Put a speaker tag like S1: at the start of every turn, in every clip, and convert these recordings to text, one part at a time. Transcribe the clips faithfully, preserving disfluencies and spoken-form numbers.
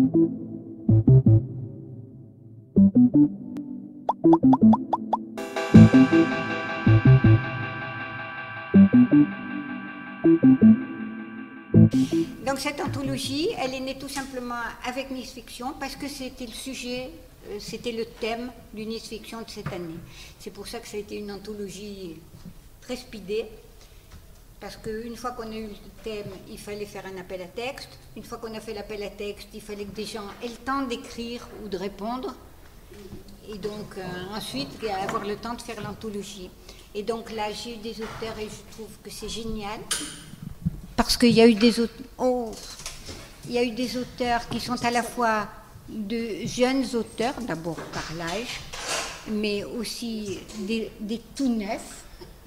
S1: Donc cette anthologie, elle est née tout simplement avec Nice Fiction parce que c'était le sujet, euh, c'était le thème du Nice Fiction de cette année. C'est pour ça que ça a été une anthologie très speedée, parce qu'une fois qu'on a eu le thème, il fallait faire un appel à texte. Une fois qu'on a fait l'appel à texte, il fallait que des gens aient le temps d'écrire ou de répondre. Et donc euh, ensuite, avoir le temps de faire l'anthologie. Et donc là, j'ai eu des auteurs et je trouve que c'est génial. Parce qu'il y a eu des auteurs, oh, il y a eu des auteurs qui sont à la fois de jeunes auteurs, d'abord par l'âge, mais aussi des, des tout neufs.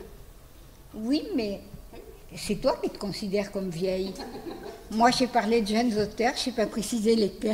S1: Oui, mais c'est toi qui te considères comme vieille. Moi, j'ai parlé de jeunes auteurs, je n'ai pas précisé lesquels.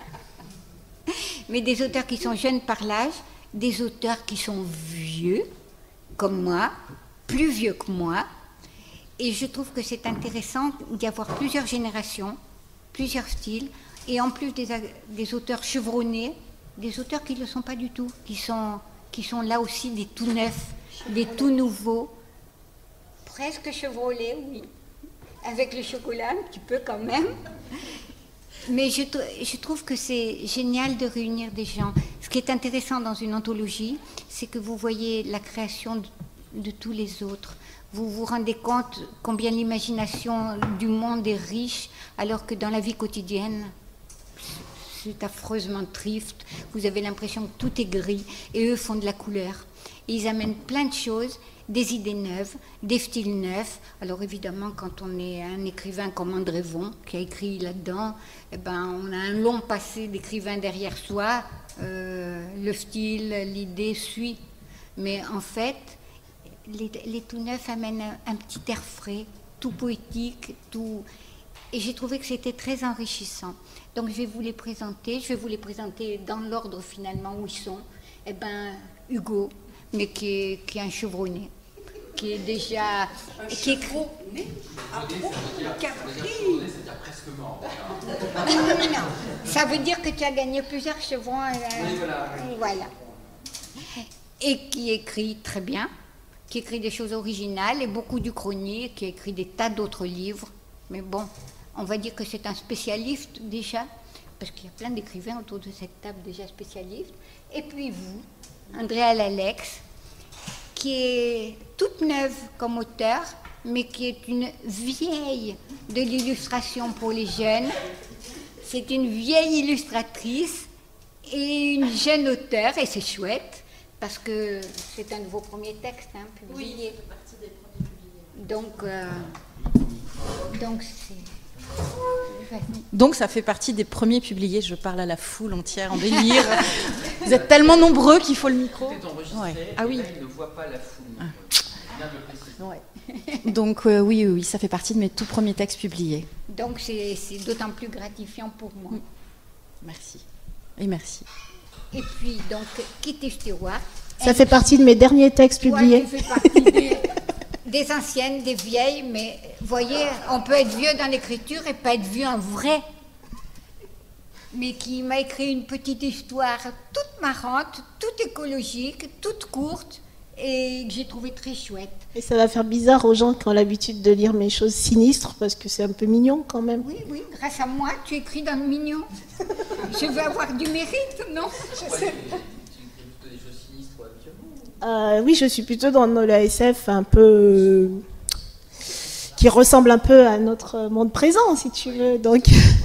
S1: Mais des auteurs qui sont jeunes par l'âge, des auteurs qui sont vieux, comme moi, plus vieux que moi. Et je trouve que c'est intéressant d'y avoir plusieurs générations, plusieurs styles, et en plus des, des auteurs chevronnés, des auteurs qui ne le sont pas du tout, qui sont, qui sont là aussi des tout neufs, des tout nouveaux, presque chevronnés, oui, avec le chocolat un petit peu quand même. Mais je, je trouve que c'est génial de réunir des gens. Ce qui est intéressant dans une anthologie, c'est que vous voyez la création de, de tous les autres. Vous vous rendez compte combien l'imagination du monde est riche, alors que dans la vie quotidienne, c'est affreusement triste. Vous avez l'impression que tout est gris, et eux font de la couleur. Et ils amènent plein de choses, des idées neuves, des styles neufs. Alors évidemment, quand on est un écrivain comme André Von, qui a écrit là-dedans, eh ben, on a un long passé d'écrivain derrière soi. Euh, le style, l'idée suit. Mais en fait, Les, les tout neufs amènent un, un petit air frais, tout poétique, tout... Et j'ai trouvé que c'était très enrichissant. Donc je vais vous les présenter, je vais vous les présenter dans l'ordre finalement où ils sont. Eh bien, Hugo, mais qui est, qui est un chevronné, qui est déjà...
S2: Un
S1: qui est...
S2: chevronné
S1: Ah bon,
S2: Capri.
S3: C'est-à-dire presque mort.
S1: Non, non, non, non. Ça veut dire que tu as gagné plusieurs chevrons. Euh,
S3: Oui, voilà.
S1: Voilà. Et qui écrit très bien, qui écrit des choses originales et beaucoup d'Uchronie, qui a écrit des tas d'autres livres. Mais bon, on va dire que c'est un spécialiste déjà, parce qu'il y a plein d'écrivains autour de cette table déjà spécialistes. Et puis vous, Andrea Lalex, qui est toute neuve comme auteur, mais qui est une vieille de l'illustration pour les jeunes. C'est une vieille illustratrice et une jeune auteure, et c'est chouette. Parce que c'est un de vos premiers textes, hein, publiés.
S2: Oui, c'est partie des premiers publiés.
S1: Donc, euh, donc c'est...
S2: Donc ça fait partie des premiers publiés. Je parle à la foule entière en délire. Vous êtes tellement nombreux qu'il faut le micro.
S3: Tout est enregistré.
S2: Ouais. Ah oui.
S3: Là, il ne voit pas la foule.
S2: Ah.
S3: Bien de le préciser.
S2: Ouais. Donc euh, oui, oui, oui, ça fait partie de mes tout premiers textes publiés.
S1: Donc c'est, c'est d'autant plus gratifiant pour moi.
S2: Mm. Merci. Et merci.
S1: Et puis, donc, Kitty Stewart.
S4: Ça fait partie de mes derniers textes publiés.
S1: Toi, tu fais partie des, des anciennes, des vieilles, mais vous voyez, on peut être vieux dans l'écriture et pas être vieux en vrai. Mais qui m'a écrit une petite histoire toute marrante, toute écologique, toute courte, et que j'ai trouvé très chouette.
S4: Et ça va faire bizarre aux gens qui ont l'habitude de lire mes choses sinistres, parce que c'est un peu mignon quand même.
S1: Oui, oui, grâce à moi, tu écris dans le mignon. Je veux avoir du mérite, non? Je sais pas.
S3: Tu écris plutôt des choses sinistres habituellement?
S4: Euh, oui, je suis plutôt dans la S F un peu... euh, qui ressemble un peu à notre monde présent, si tu veux. Donc...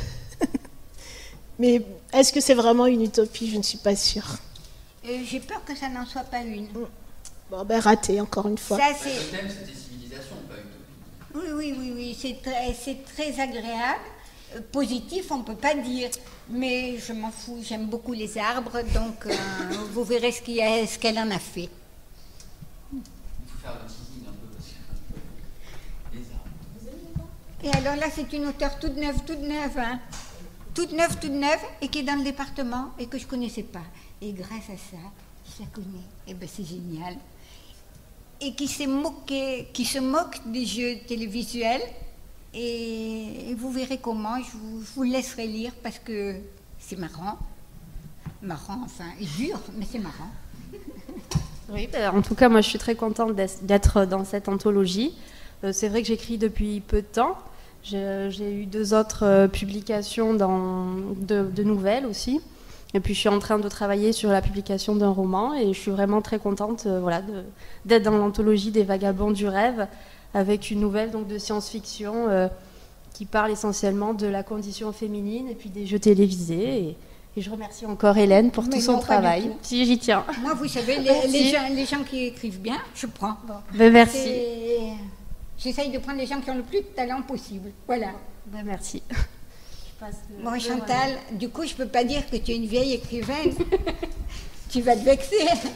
S4: Mais est-ce que c'est vraiment une utopie? Je ne suis pas sûre.
S1: Euh, j'ai peur que ça n'en soit pas une.
S4: Bon, ben raté, encore une fois.
S1: Ça,
S3: Le
S1: c'est...
S3: thème, c'était civilisation, pas utopie.
S1: Oui, oui, oui, oui. C'est très, c'est très agréable. Euh, positif, on ne peut pas dire. Mais je m'en fous, j'aime beaucoup les arbres, donc euh, vous verrez ce, qu'il y a, ce qu'elle en a fait.
S3: Il faut faire le teasing un peu parce que les arbres.
S1: Et alors là, c'est une auteure toute neuve, toute neuve, hein. Toute neuve, toute neuve, et qui est dans le département et que je ne connaissais pas. Et grâce à ça, je la connais. Et bien, c'est génial. Et qui s'est moqué, qui se moque des jeux télévisuels. Et, et vous verrez comment, je vous, je vous laisserai lire parce que c'est marrant. Marrant, enfin, dur, mais c'est marrant.
S5: Oui, ben, en tout cas, moi, je suis très contente d'être dans cette anthologie. Euh, c'est vrai que j'écris depuis peu de temps. J'ai eu deux autres euh, publications dans, de, de nouvelles aussi. Et puis, je suis en train de travailler sur la publication d'un roman. Et je suis vraiment très contente euh, voilà, d'être dans l'anthologie des Vagabonds du rêve, avec une nouvelle donc, de science-fiction euh, qui parle essentiellement de la condition féminine et puis des jeux télévisés. Et, et je remercie encore Hélène pour
S1: Mais
S5: tout son
S1: non, pas
S5: travail.
S1: du tout.
S5: Si, j'y tiens.
S1: Moi, vous savez, les, les, gens, les gens qui écrivent bien, je prends.
S5: Ben, merci.
S1: C'est- J'essaye de prendre les gens qui ont le plus de talent possible. Voilà.
S5: Ben, merci. Je passe le-
S1: Bon,
S5: le
S1: Chantal, du coup, je peux pas dire que tu es une vieille écrivaine. Tu vas te vexer.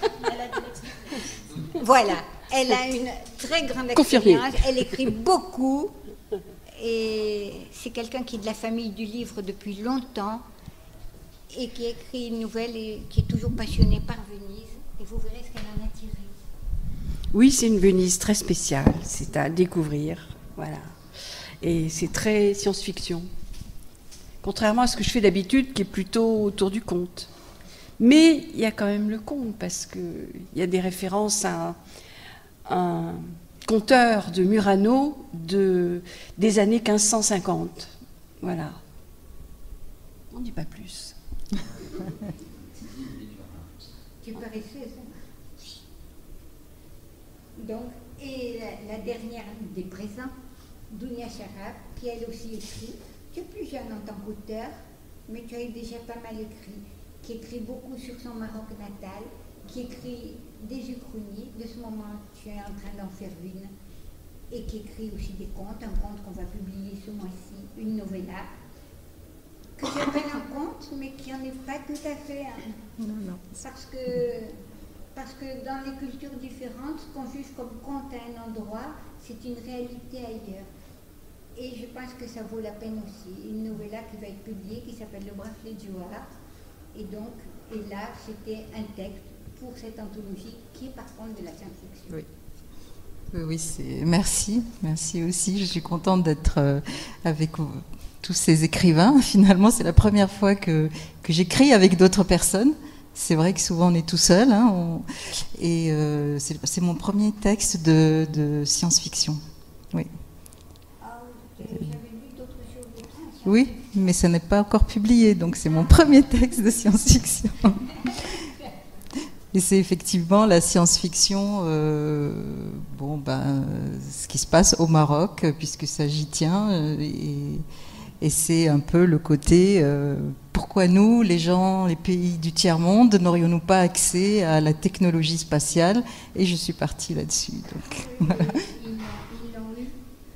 S1: Voilà. Elle a une très grande
S6: Confirmé.
S1: expérience. Elle écrit beaucoup. Et c'est quelqu'un qui est de la famille du livre depuis longtemps et qui écrit une nouvelle et qui est toujours passionné par Venise. Et vous verrez ce qu'elle en a tiré.
S6: Oui, c'est une Venise très spéciale, c'est à découvrir, voilà. Et c'est très science-fiction, contrairement à ce que je fais d'habitude, qui est plutôt autour du conte. Mais il y a quand même le conte, parce qu'il y a des références à un, un conteur de Murano de, des années quinze cent cinquante. Voilà. On ne dit pas plus.
S1: Tu es paresseuse, hein? Donc, et la, la dernière des présents, Dounia Charab, qui elle aussi écrit. Tu es plus jeune en tant qu'auteur, mais tu as déjà pas mal écrit. Qui écrit beaucoup sur son Maroc natal, qui écrit des uchronies. De ce moment, tu es en train d'en faire une. Et qui écrit aussi des contes, un conte qu'on va publier ce mois-ci, une novella, que j'appelle un conte, mais qui n'en est pas tout à fait un.
S2: Non, non.
S1: Parce que, parce que dans les cultures différentes, ce qu'on juge comme conte à un endroit, c'est une réalité ailleurs. Et je pense que ça vaut la peine aussi. Une novella qui va être publiée, qui s'appelle Le bracelet de Jouard. Et donc, et là, c'était un texte pour cette anthologie qui est par contre de la science-fiction.
S7: Oui. Oui, oui, c'est... merci, merci aussi. Je suis contente d'être euh, avec euh, tous ces écrivains. Finalement, c'est la première fois que, que j'écris avec d'autres personnes. C'est vrai que souvent on est tout seul. Hein, on... Et euh, c'est, c'est mon premier texte de, de science-fiction. Oui.
S1: Ah oui, j'avais lu d'autres choses de ça.
S7: Oui, mais ça n'est pas encore publié, donc c'est mon premier texte de science-fiction. Et c'est effectivement la science-fiction, euh, bon, ben, ce qui se passe au Maroc, puisque ça j'y tient, euh, et, et c'est un peu le côté, euh, pourquoi nous, les gens, les pays du tiers-monde, n'aurions-nous pas accès à la technologie spatiale? Et je suis partie là-dessus. Donc, voilà.
S1: Ils l'ont, ils l'ont eu.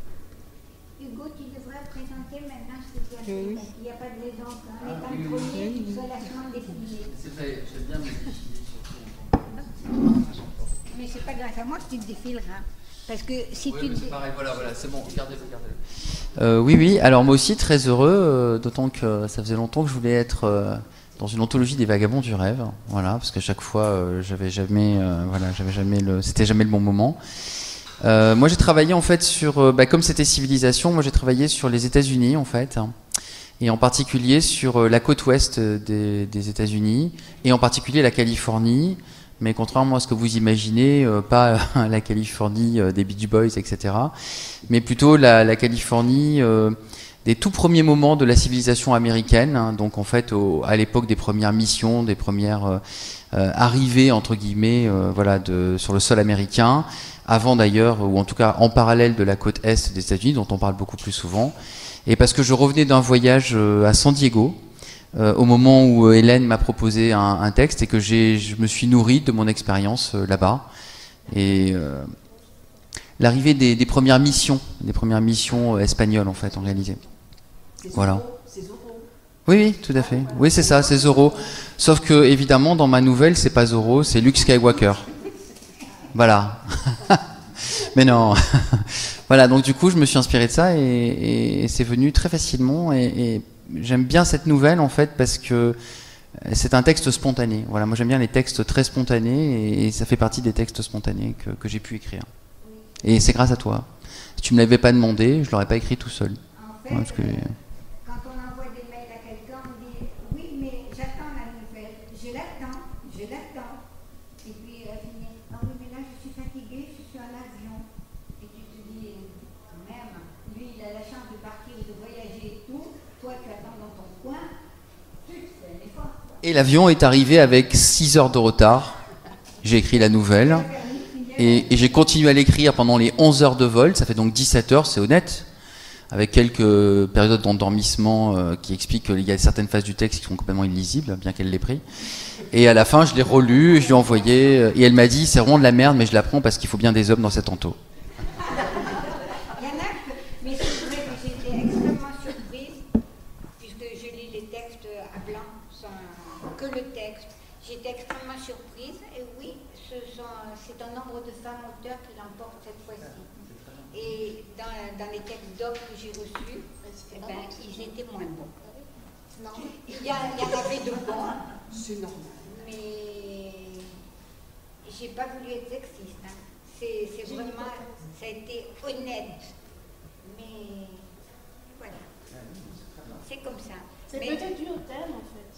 S1: Hugo, tu devrais présenter maintenant ce que tu as fait.
S7: Oui.
S1: Parce qu'il n'y a pas de raison qu'un
S3: Ah,
S1: étant
S3: oui, oui,
S1: premier,
S7: oui.
S1: tu sois lâchement défilé.
S3: C'est vrai, j'aime bien me défiler surtout.
S1: Mais c'est pas grâce à moi que tu te défileras. Parce que si
S3: Oui,
S1: tu
S3: mais
S1: te
S3: c'est pareil, voilà, voilà, c'est bon, regardez-le, regardez-le. Euh, oui, oui, alors moi aussi très heureux, euh, d'autant que ça faisait longtemps que je voulais être euh, dans une anthologie des Vagabonds du rêve, voilà, parce qu'à chaque fois, euh, j'avais jamais, euh, voilà, j'avais jamais le, c'était jamais le bon moment. Euh, moi, j'ai travaillé en fait sur, euh, bah, comme c'était Civilisation, moi j'ai travaillé sur les États-Unis en fait, hein, et en particulier sur euh, la côte ouest des, des États-Unis, et en particulier la Californie. Mais contrairement à ce que vous imaginez, euh, pas la Californie euh, des Beach Boys, et cetera, mais plutôt la, la Californie euh, des tout premiers moments de la civilisation américaine, hein, donc en fait au, à l'époque des premières missions, des premières euh, euh, arrivées entre guillemets, euh, voilà, de, sur le sol américain, avant d'ailleurs, ou en tout cas en parallèle de la côte est des États-Unis, dont on parle beaucoup plus souvent, et parce que je revenais d'un voyage euh, à San Diego. Euh, au moment où euh, Hélène m'a proposé un, un texte et que j'ai, je me suis nourri de mon expérience euh, là-bas. Et euh, l'arrivée des, des premières missions, des premières missions euh, espagnoles en fait, en réalisé. Voilà.
S6: C'est Zorro.
S3: Oui, oui, tout à fait. Oui, c'est ça, c'est Zorro. Sauf que évidemment, dans ma nouvelle, c'est pas Zorro, c'est Luke Skywalker. Voilà. Mais non. Voilà, donc du coup, je me suis inspiré de ça et, et, et c'est venu très facilement et, et j'aime bien cette nouvelle en fait parce que c'est un texte spontané. Voilà, moi j'aime bien les textes très spontanés et ça fait partie des textes spontanés que, que j'ai pu écrire. Et c'est grâce à toi. Si tu me l'avais pas demandé, je l'aurais pas écrit tout seul.
S1: En fait,
S3: Ouais, parce que...
S1: euh, quand on envoie des mails à quelqu'un, on dit oui, mais je l'attends. Et puis elle finit, ah oui, mais là je suis fatiguée, je suis en avion. Et tu te dis, quand même, lui il a la chance de partir, de voyager et tout, toi tu attends dans ton coin, tu fais un effort.
S3: Et l'avion est arrivé avec six heures de retard. J'ai écrit la nouvelle. Et, et j'ai continué à l'écrire pendant les onze heures de vol, ça fait donc dix-sept heures, c'est honnête, avec quelques périodes d'endormissement euh, qui expliquent qu'il y a certaines phases du texte qui sont complètement illisibles, bien qu'elle l'ait pris. Et à la fin, je l'ai relu, je lui ai envoyé, et elle m'a dit, c'est vraiment de la merde, mais je la prends parce qu'il faut bien des hommes dans cet ento.
S1: Il y en a, mais c'est vrai que j'ai été extrêmement surprise, puisque je lis les textes à blanc, sans que le texte. J'étais extrêmement surprise, et oui, ce sont, c'est un nombre de femmes auteurs qui l'emportent cette fois-ci. Et dans, dans les textes d'hommes que j'ai reçus, eh ben, ils étaient moins bons. Non. Il y, a, il y en avait de bons.
S6: C'est normal.
S1: Mais j'ai pas voulu être sexiste. Hein. C'est, c'est vraiment, ça a été honnête. Mais voilà, c'est comme ça.
S4: C'est
S1: mais,
S4: peut-être dû au thème en fait.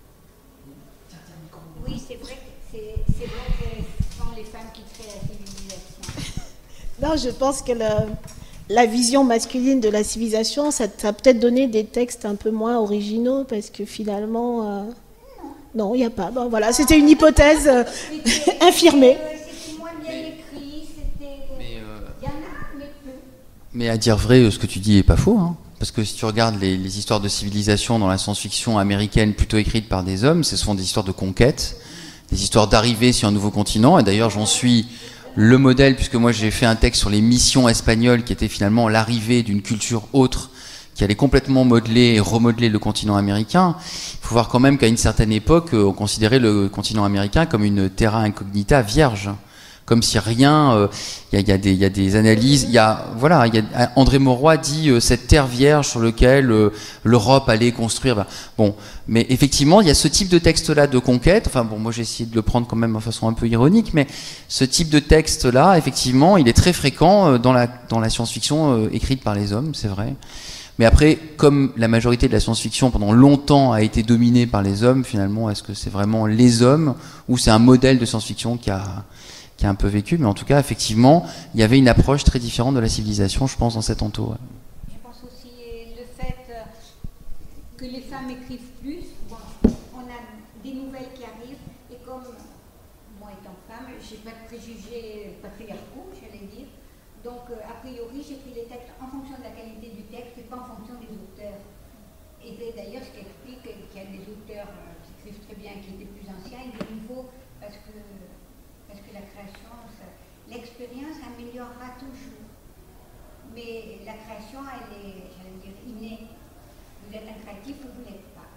S1: Oui, c'est vrai, c'est, c'est vrai que ce sont les femmes qui créent la civilisation.
S4: Non, je pense que la, la vision masculine de la civilisation, ça, ça a peut-être donné des textes un peu moins originaux parce que finalement, euh, non, il n'y a pas. Bon, voilà, c'était une hypothèse euh, infirmée.
S1: C'était moins bien écrit, c'était. Il y en a, mais peu.
S3: Mais à dire vrai, ce que tu dis est pas faux, hein. Parce que si tu regardes les, les histoires de civilisation dans la science-fiction américaine plutôt écrites par des hommes, ce sont des histoires de conquête, des histoires d'arrivée sur un nouveau continent. Et d'ailleurs, j'en suis le modèle, puisque moi j'ai fait un texte sur les missions espagnoles, qui était finalement l'arrivée d'une culture autre, qui allait complètement modeler et remodeler le continent américain. Il faut voir quand même qu'à une certaine époque, on considérait le continent américain comme une terra incognita vierge. Comme si rien, il euh, y, y, y a des analyses, il y a, voilà, y a, André Mauroy dit euh, cette terre vierge sur laquelle euh, l'Europe allait construire. Ben, bon, mais effectivement, il y a ce type de texte-là de conquête. Enfin bon, moi j'ai essayé de le prendre quand même de façon un peu ironique, mais ce type de texte-là, effectivement, il est très fréquent euh, dans la dans la science-fiction euh, écrite par les hommes, c'est vrai. Mais après, comme la majorité de la science-fiction pendant longtemps a été dominée par les hommes, finalement, est-ce que c'est vraiment les hommes ou c'est un modèle de science-fiction qui a qui a un peu vécu, mais en tout cas, effectivement, il y avait une approche très différente de la civilisation, je pense, dans cet entour. Ouais.
S1: Je pense aussi le fait que les femmes écrivent plus. Bon, on a des nouvelles qui arrivent, et comme moi étant femme, je n'ai pas de préjugés patriarcaux, j'allais dire. Donc, a priori, j'écris les textes en fonction de la qualité du texte et pas en fonction des auteurs. Et c'est d'ailleurs ce qui explique qu'il y a des auteurs qui écrivent très bien, qui étaient plus anciens, et des nouveaux, parce que Parce que la création, ça, l'expérience améliorera toujours. Mais la création, elle est, j'allais dire, innée. Vous êtes un créatif ou vous n'êtes pas.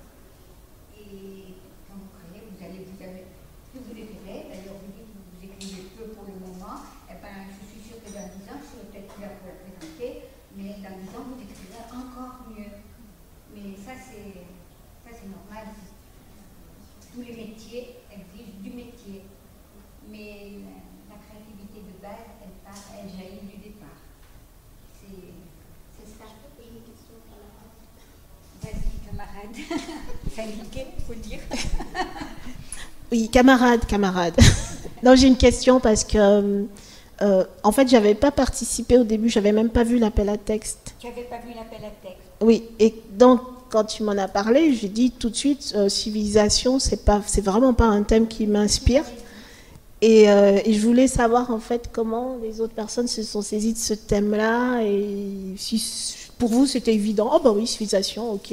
S1: Et quand vous créez, vous allez, vous avez, plus vous l'écrivez, d'ailleurs vous dites que vous écrivez peu pour le moment, et ben je suis sûre que dans dix ans, je serai peut-être plus là pour la présenter, mais dans dix ans, vous écrivez encore mieux. Mais ça, c'est, ça, c'est normal. Tous les métiers exigent du métier. Mais la, la créativité de base, elle, part, elle jaillit du départ. C'est, c'est ça. Et une question, camarade. Vas-y, camarade. Syndiqué, il faut le dire.
S4: Oui, camarade, camarade. Non, j'ai une question parce que, euh, en fait, j'avais pas participé au début, j'avais même pas vu l'appel à texte.
S1: Tu n'avais pas vu l'appel à texte?
S4: Oui, et donc, quand tu m'en as parlé, j'ai dit tout de suite, euh, civilisation, c'est pas, c'est vraiment pas un thème qui m'inspire. Et, euh, et je voulais savoir en fait comment les autres personnes se sont saisies de ce thème-là et si pour vous c'était évident. Oh bah oui, civilisation, ok.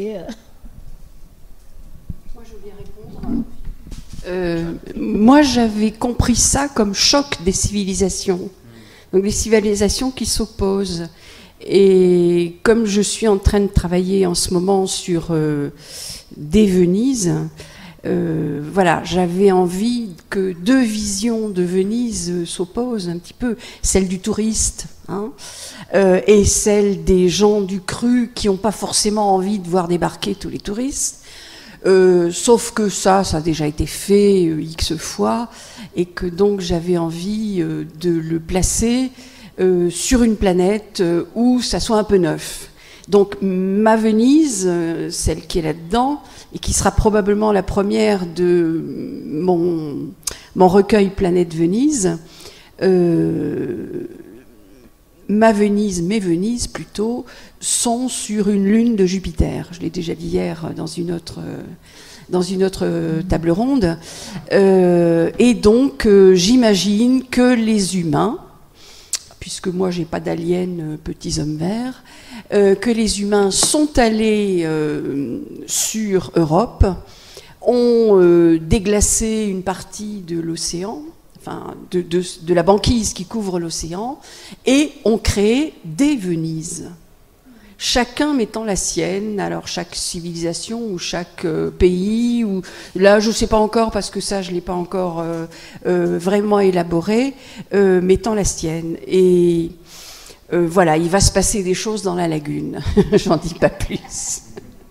S6: Moi je voulais répondre. Euh, moi j'avais compris ça comme choc des civilisations. Donc des civilisations qui s'opposent. Et comme je suis en train de travailler en ce moment sur euh, des Venise, Euh, voilà, j'avais envie que deux visions de Venise euh, s'opposent un petit peu, celle du touriste hein, euh, et celle des gens du cru qui n'ont pas forcément envie de voir débarquer tous les touristes, euh, sauf que ça, ça a déjà été fait euh, X fois, et que donc j'avais envie euh, de le placer euh, sur une planète euh, où ça soit un peu neuf. Donc ma Venise, euh, celle qui est là-dedans, et qui sera probablement la première de mon, mon recueil Planète Venise, euh, ma Venise, mes Venises plutôt, sont sur une lune de Jupiter. Je l'ai déjà dit hier dans une autre, dans une autre table ronde. Euh, et donc, euh, j'imagine que les humains, puisque moi, j'ai pas d'aliens euh, petits hommes verts, euh, que les humains sont allés euh, sur Europe, ont euh, déglacé une partie de l'océan, enfin de, de, de la banquise qui couvre l'océan, et ont créé des Venises. Chacun mettant la sienne, alors chaque civilisation ou chaque euh, pays, ou là je ne sais pas encore parce que ça je ne l'ai pas encore euh, euh, vraiment élaboré, euh, mettant la sienne. Et euh, voilà, il va se passer des choses dans la lagune, j'en dis pas plus.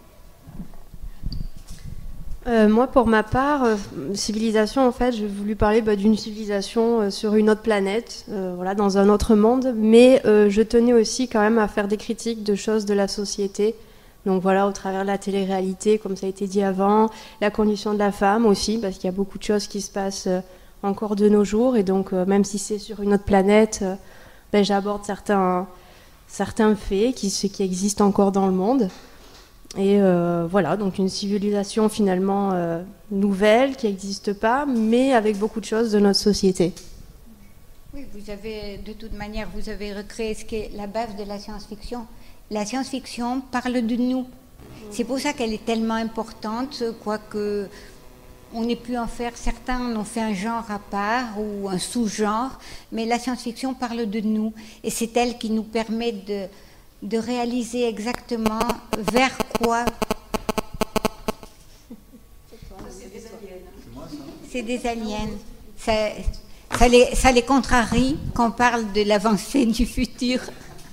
S5: Euh, moi, pour ma part, euh, civilisation, en fait, j'ai voulu parler bah, d'une civilisation euh, sur une autre planète, euh, voilà, dans un autre monde, mais euh, je tenais aussi quand même à faire des critiques de choses de la société. Donc voilà, au travers de la télé-réalité, comme ça a été dit avant, la condition de la femme aussi, parce qu'il y a beaucoup de choses qui se passent euh, encore de nos jours, et donc euh, même si c'est sur une autre planète, euh, ben, j'aborde certains, certains faits qui, qui existent encore dans le monde. Et euh, voilà, donc une civilisation finalement euh, nouvelle, qui n'existe pas, mais avec beaucoup de choses de notre société.
S1: Oui, vous avez, de toute manière, vous avez recréé ce qui est la base de la science-fiction. La science-fiction parle de nous. C'est pour ça qu'elle est tellement importante, quoique on ait pu en faire, certains en ont fait un genre à part ou un sous-genre, mais la science-fiction parle de nous. Et c'est elle qui nous permet de... de réaliser exactement vers quoi. C'est des aliens. Ça, ça, les, ça les contrarie quand on parle de l'avancée du futur.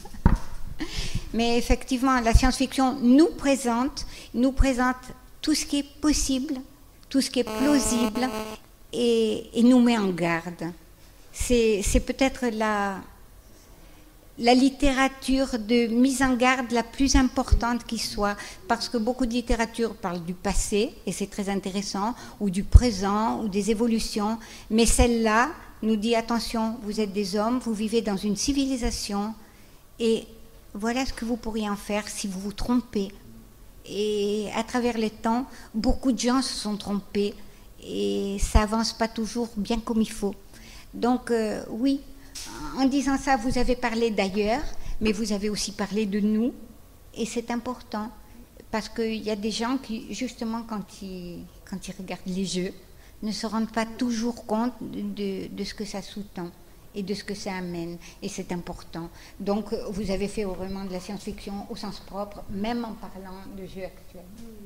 S1: Mais effectivement, la science-fiction nous présente, nous présente tout ce qui est possible, tout ce qui est plausible, et, et nous met en garde. C'est, c'est peut-être la... la littérature de mise en garde la plus importante qui soit, parce que beaucoup de littérature parle du passé, et c'est très intéressant, ou du présent, ou des évolutions, mais celle-là nous dit, attention, vous êtes des hommes, vous vivez dans une civilisation, et voilà ce que vous pourriez en faire si vous vous trompez. Et à travers les temps, beaucoup de gens se sont trompés, et ça avance pas toujours bien comme il faut. Donc euh, oui, en disant ça, vous avez parlé d'ailleurs, mais vous avez aussi parlé de nous, et c'est important, parce qu'il y a des gens qui, justement, quand ils, quand ils regardent les jeux, ne se rendent pas toujours compte de, de ce que ça sous-tend et de ce que ça amène, et c'est important. Donc, vous avez fait vraiment de la science-fiction au sens propre, même en parlant de jeux actuels.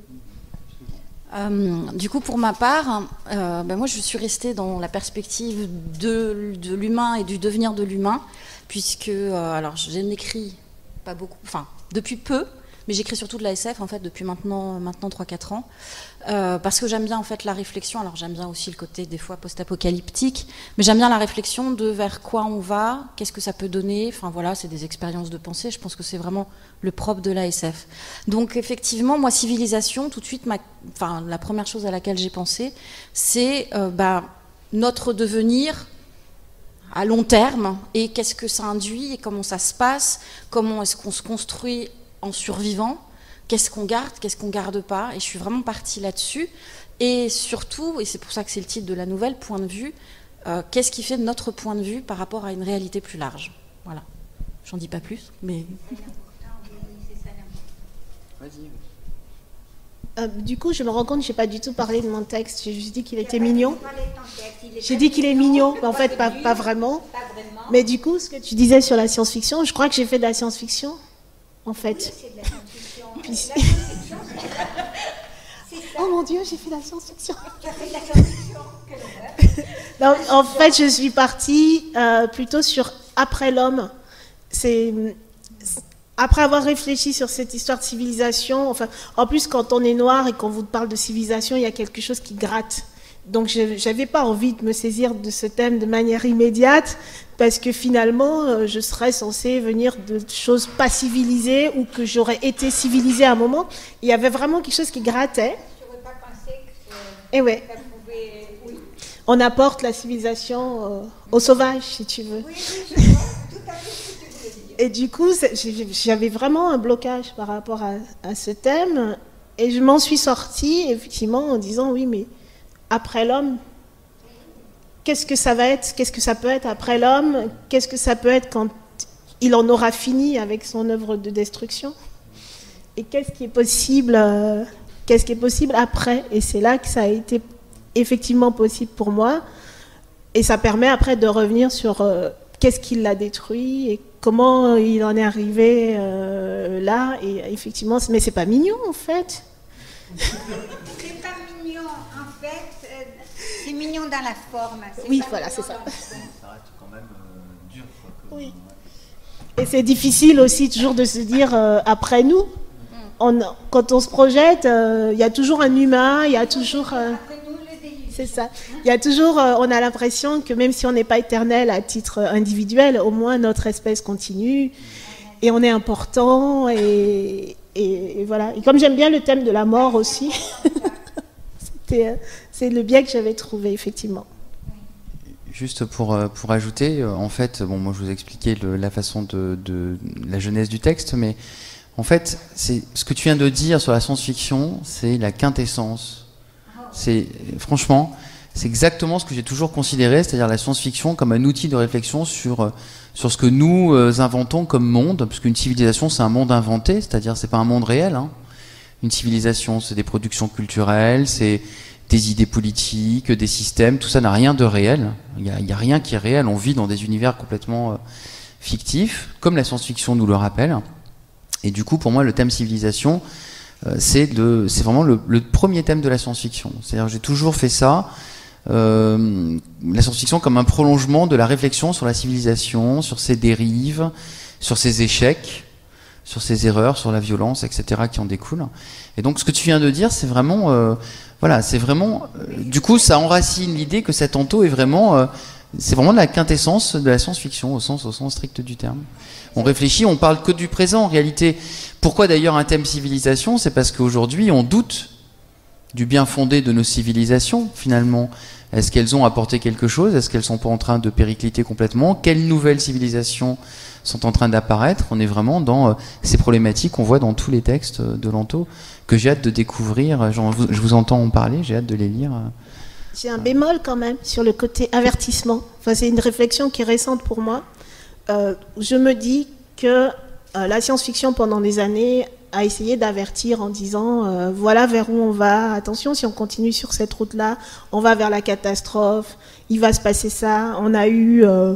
S2: Euh, du coup, pour ma part, euh, ben moi, je suis restée dans la perspective de, de l'humain et du devenir de l'humain, puisque, euh, alors, je n'écris pas beaucoup, enfin, depuis peu, mais j'écris surtout de la S F, en fait, depuis maintenant, maintenant trois quatre ans, euh, parce que j'aime bien, en fait, la réflexion. Alors, j'aime bien aussi le côté, des fois, post-apocalyptique, mais j'aime bien la réflexion de vers quoi on va, qu'est-ce que ça peut donner. Enfin, voilà, c'est des expériences de pensée. Je pense que c'est vraiment le propre de la S F. Donc, effectivement, moi, civilisation, tout de suite, ma, enfin, la première chose à laquelle j'ai pensé, c'est euh, bah, notre devenir à long terme, et qu'est-ce que ça induit, et comment ça se passe, comment est-ce qu'on se construit en survivant, qu'est-ce qu'on garde, qu'est-ce qu'on garde pas, et je suis vraiment partie là-dessus, et surtout, et c'est pour ça que c'est le titre de la nouvelle, point de vue, euh, qu'est-ce qui fait de notre point de vue par rapport à une réalité plus large. Voilà, j'en dis pas plus, mais...
S4: Euh, du coup, je me rends compte que je n'ai pas du tout parlé de mon texte, j'ai juste dit qu'il était mignon. J'ai dit qu'il est mignon, mais en fait, pas, pas vraiment. Mais du coup, ce que tu disais sur la science-fiction, je crois que j'ai fait de la science-fiction. En fait. Oui, c'est de la science-fiction. Puis... la science-fiction, c'est ça. Oh mon Dieu, j'ai fait de la science-fiction. Tu as fait de la science-fiction. Quelle horreur. En fait, je suis partie euh, plutôt sur après l'homme. C'est après avoir réfléchi sur cette histoire de civilisation. Enfin, en plus, quand on est noir et qu'on vous parle de civilisation, il y a quelque chose qui gratte. Donc je n'avais pas envie de me saisir de ce thème de manière immédiate, parce que finalement, euh, je serais censée venir de choses pas civilisées, ou que j'aurais été civilisée à un moment. Il y avait vraiment quelque chose qui grattait.
S1: Je n'aurais pas pensé que ça,
S4: Et ouais.
S1: ça pouvait... Oui,
S4: On apporte la civilisation euh, au sauvage, si tu veux.
S1: oui, oui, je vois tout à fait ce que tu voulais dire.
S4: Et du coup, c'est- j'ai- j'avais vraiment un blocage par rapport à, à ce thème. Et je m'en suis sortie, effectivement, en disant, oui, mais après l'homme, qu'est-ce que ça va être? Qu'est-ce que ça peut être après l'homme? Qu'est-ce que ça peut être quand il en aura fini avec son œuvre de destruction? Et qu'est-ce qui est possible, euh, qu'est-ce qui est possible après? Et c'est là que ça a été effectivement possible pour moi. Et ça permet après de revenir sur euh, qu'est-ce qui l'a détruit et comment il en est arrivé euh, là. Et effectivement, mais c'est pas mignon en fait.
S1: C'est pas mignon, en fait, euh, c'est mignon dans la forme.
S4: Oui,
S1: pas
S4: voilà,
S1: mignon
S4: c'est ça.
S1: dans le fond.
S3: Ça reste quand même euh, dur. Quoi, comme-
S4: Oui. Et c'est difficile aussi toujours de se dire euh, après nous. On, quand on se projette, euh, il y a toujours un humain, il y a toujours. euh,
S1: Après nous, le déluge.
S4: C'est ça. Il y a toujours, euh, on a l'impression que même si on n'est pas éternel à titre individuel, au moins notre espèce continue et on est important et, et- et voilà. Et comme j'aime bien le thème de la mort aussi, c'était, euh, c'est le biais que j'avais trouvé effectivement.
S3: Juste pour, euh, pour ajouter, euh, en fait, bon, moi je vous ai expliqué le- la façon de, de la genèse du texte, mais en fait, c'est ce que tu viens de dire sur la science-fiction, c'est la quintessence. C'est franchement, c'est exactement ce que j'ai toujours considéré, c'est-à-dire la science-fiction comme un outil de réflexion sur euh, sur ce que nous euh, inventons comme monde, parce qu'une civilisation c'est un monde inventé, c'est-à-dire c'est pas un monde réel. Hein. Une civilisation, c'est des productions culturelles, c'est des idées politiques, des systèmes, tout ça n'a rien de réel. Il n'y a, il y a rien qui est réel. On vit dans des univers complètement euh, fictifs, comme la science-fiction nous le rappelle. Et du coup, pour moi, le thème civilisation, euh, c'est de, c'est vraiment le, le premier thème de la science-fiction. C'est-à-dire, j'ai toujours fait ça, euh, la science-fiction comme un prolongement de la réflexion sur la civilisation, sur ses dérives, sur ses échecs, sur ses erreurs, sur la violence, et cetera qui en découlent. Et donc, ce que tu viens de dire, c'est vraiment, euh, voilà, c'est vraiment, euh, du coup, ça enracine l'idée que cet anto est vraiment, euh, c'est vraiment la quintessence de la science-fiction au sens, au sens strict du terme. On réfléchit, on parle que du présent en réalité. Pourquoi d'ailleurs un thème civilisation? C'est parce qu'aujourd'hui on doute du bien fondé de nos civilisations finalement. Est-ce qu'elles ont apporté quelque chose? Est-ce qu'elles sont pas en train de péricliter complètement? Quelles nouvelles civilisations sont en train d'apparaître? On est vraiment dans euh, ces problématiques qu'on voit dans tous les textes de Lanto que j'ai hâte de découvrir. Genre, je vous entends en parler, j'ai hâte de les lire.
S4: J'ai un bémol quand même sur le côté avertissement. Enfin, c'est une réflexion qui est récente pour moi. Euh, je me dis que euh, la science-fiction pendant des années a essayé d'avertir en disant euh, voilà vers où on va, attention si on continue sur cette route-là, on va vers la catastrophe, il va se passer ça. On a eu euh,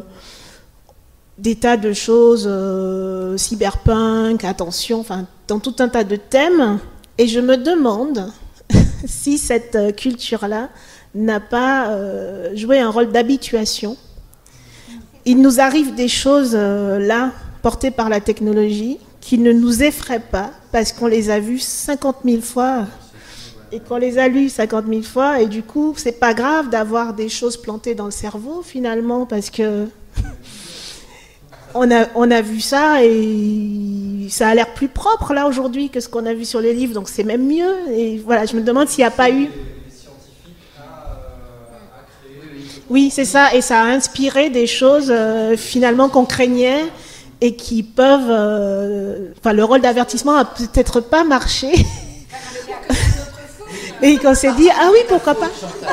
S4: des tas de choses, euh, cyberpunk, attention, enfin dans tout un tas de thèmes. Et je me demande si cette euh, culture-là n'a pas euh, joué un rôle d'habituation. Il nous arrive des choses euh, là, portées par la technologie, qui ne nous effraient pas, parce qu'on les a vues cinquante mille fois, et qu'on les a lues cinquante mille fois, et du coup, c'est pas grave d'avoir des choses plantées dans le cerveau, finalement, parce que on a, on a vu ça, et ça a l'air plus propre, là, aujourd'hui, que ce qu'on a vu sur les livres, donc c'est même mieux, et voilà, je me demande s'il n'y a pas eu... Oui, c'est ça, et ça a inspiré des choses euh, finalement qu'on craignait et qui peuvent... euh, Enfin, le rôle d'avertissement a peut-être pas marché. Et qu'on s'est dit, ah oui, pourquoi pas.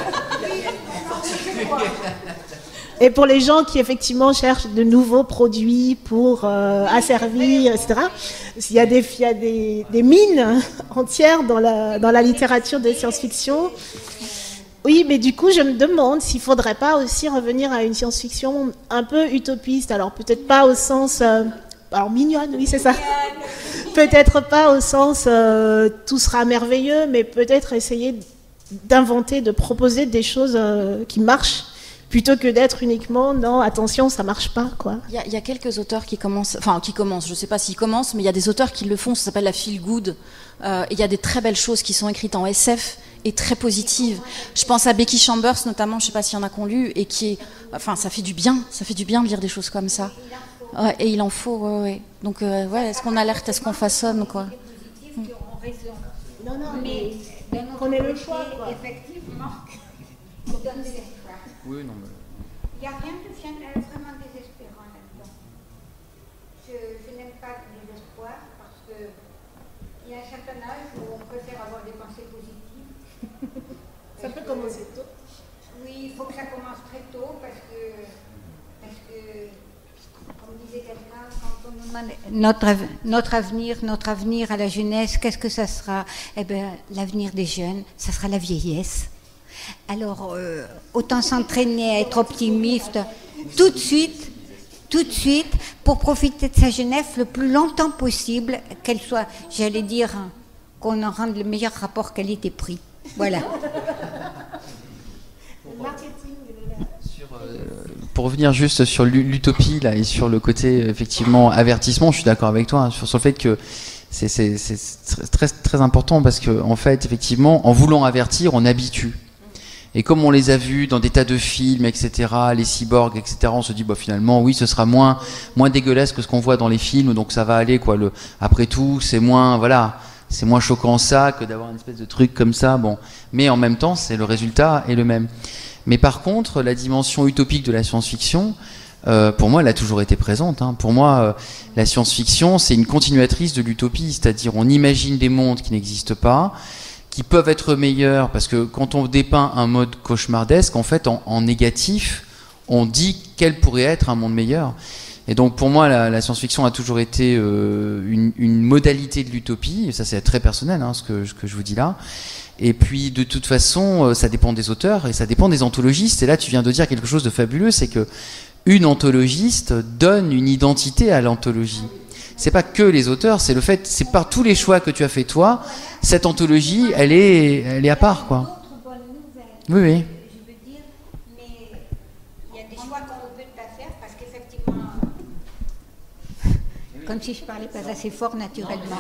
S4: Et pour les gens qui effectivement cherchent de nouveaux produits pour euh, asservir, et cetera, il y a des, il y a des, des mines entières dans la, dans la littérature de science-fiction. Oui, mais du coup, je me demande s'il ne faudrait pas aussi revenir à une science-fiction un peu utopiste. Alors, peut-être pas au sens... Euh, alors, mignonne, oui, c'est ça. Peut-être pas au sens euh, tout sera merveilleux, mais peut-être essayer d'inventer, de proposer des choses euh, qui marchent, plutôt que d'être uniquement non, attention, ça marche pas, quoi.
S2: Il y a, il y a quelques auteurs qui commencent, enfin qui commencent, je sais pas s'ils commencent, mais il y a des auteurs qui le font, ça s'appelle la feel good. Euh, il y a des très belles choses qui sont écrites en S F est très positive. Je pense à Becky Chambers notamment, je ne sais pas s'il y en a qui ont lu, et qui est, enfin, ça fait du bien, ça fait du bien de lire des choses comme ça. Ouais, et il en faut, ouais, ouais. Donc, euh, ouais, est-ce qu'on alerte, est-ce qu'on façonne, quoi.
S1: Mm.
S4: Non, non,
S1: mais
S4: qu'on ait le choix, quoi.
S1: Effectivement, on donne de l'espoir.
S3: Oui, non, mais...
S1: Il n'y a rien de vraiment désespérant là-dedans. Je, je n'aime pas le désespoir parce qu'il y a un certain âge où on préfère avoir des pensées positives.
S4: Ça peut commencer tôt.
S1: Oui, il faut que ça commence très tôt parce que, parce que comme disait quelqu'un, quand on nous demande notre, notre avenir, notre avenir à la jeunesse, qu'est-ce que ça sera? Eh bien, l'avenir des jeunes, ça sera la vieillesse. Alors, euh, autant s'entraîner à être optimiste tout de suite, tout de suite, pour profiter de sa jeunesse le plus longtemps possible, qu'elle soit, j'allais dire, qu'on en rende le meilleur rapport qualité-prix. Voilà.
S3: Sur, euh, pour revenir juste sur l'utopie là, et sur le côté, effectivement, avertissement, je suis d'accord avec toi, hein, sur, sur le fait que c'est très, très important parce que, en fait, effectivement, en voulant avertir, on habitue. Et comme on les a vus dans des tas de films, et cetera, les cyborgs, et cetera, on se dit, bah, finalement, oui, ce sera moins, moins dégueulasse que ce qu'on voit dans les films, donc ça va aller, quoi. Le, après tout, c'est moins, voilà, c'est moins choquant ça que d'avoir une espèce de truc comme ça, bon. Mais en même temps, c'est le résultat est le même. Mais par contre, la dimension utopique de la science-fiction, euh, pour moi, elle a toujours été présente, hein. Pour moi, euh, la science-fiction, c'est une continuatrice de l'utopie, c'est-à-dire on imagine des mondes qui n'existent pas, qui peuvent être meilleurs, parce que quand on dépeint un mode cauchemardesque, en fait, en, en négatif, on dit quel pourrait être un monde meilleur. Et donc, pour moi, la, la science-fiction a toujours été euh, une, une modalité de l'utopie, et ça c'est très personnel, hein, ce, que, ce que je vous dis là. Et puis, de toute façon, euh, ça dépend des auteurs, et ça dépend des anthologistes, et là, tu viens de dire quelque chose de fabuleux, c'est que une anthologiste donne une identité à l'anthologie. C'est pas que les auteurs, c'est le fait, c'est par tous les choix que tu as fait toi, cette anthologie, elle est, elle est à part, quoi. Oui, oui.
S1: Je veux dire, mais il y a des choix qu'on ne peut pas faire parce qu'effectivement, comme si je parlais pas assez fort naturellement.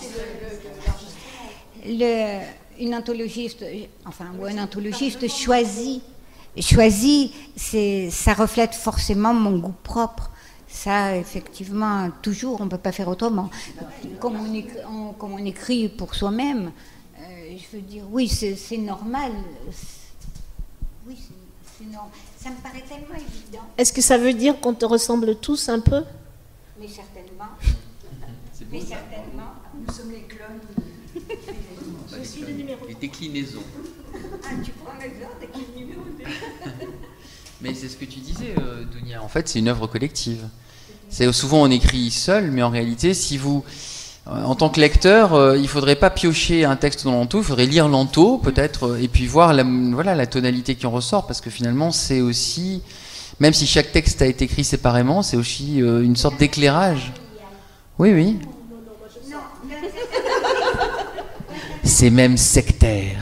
S1: Le, une anthologiste, enfin, ou un anthologiste choisit, choisit, c'est, ça reflète forcément mon goût propre. Ça, effectivement, toujours, on ne peut pas faire autrement. Comme on écrit, on, comme on écrit pour soi-même, euh, je veux dire, oui, c'est normal. Oui, c'est normal. Ça me paraît tellement évident.
S4: Est-ce que ça veut dire qu'on te ressemble tous un peu?
S1: Mais certainement. Mais certainement.
S6: Nous sommes les clones.
S4: Je suis le numéro.
S3: Les déclinaisons.
S1: Ah, tu prends l'exemple de quel numéro deux?
S3: Mais c'est ce que tu disais, euh, Dounia. En fait, c'est une œuvre collective. C'est souvent on écrit seul, mais en réalité, si vous, euh, en tant que lecteur, euh, il faudrait pas piocher un texte dans l'anto, il faudrait lire l'anto peut-être, euh, et puis voir la, voilà, la tonalité qui en ressort, parce que finalement, c'est aussi, même si chaque texte a été écrit séparément, c'est aussi euh, une sorte d'éclairage. Oui, oui. C'est même sectaire.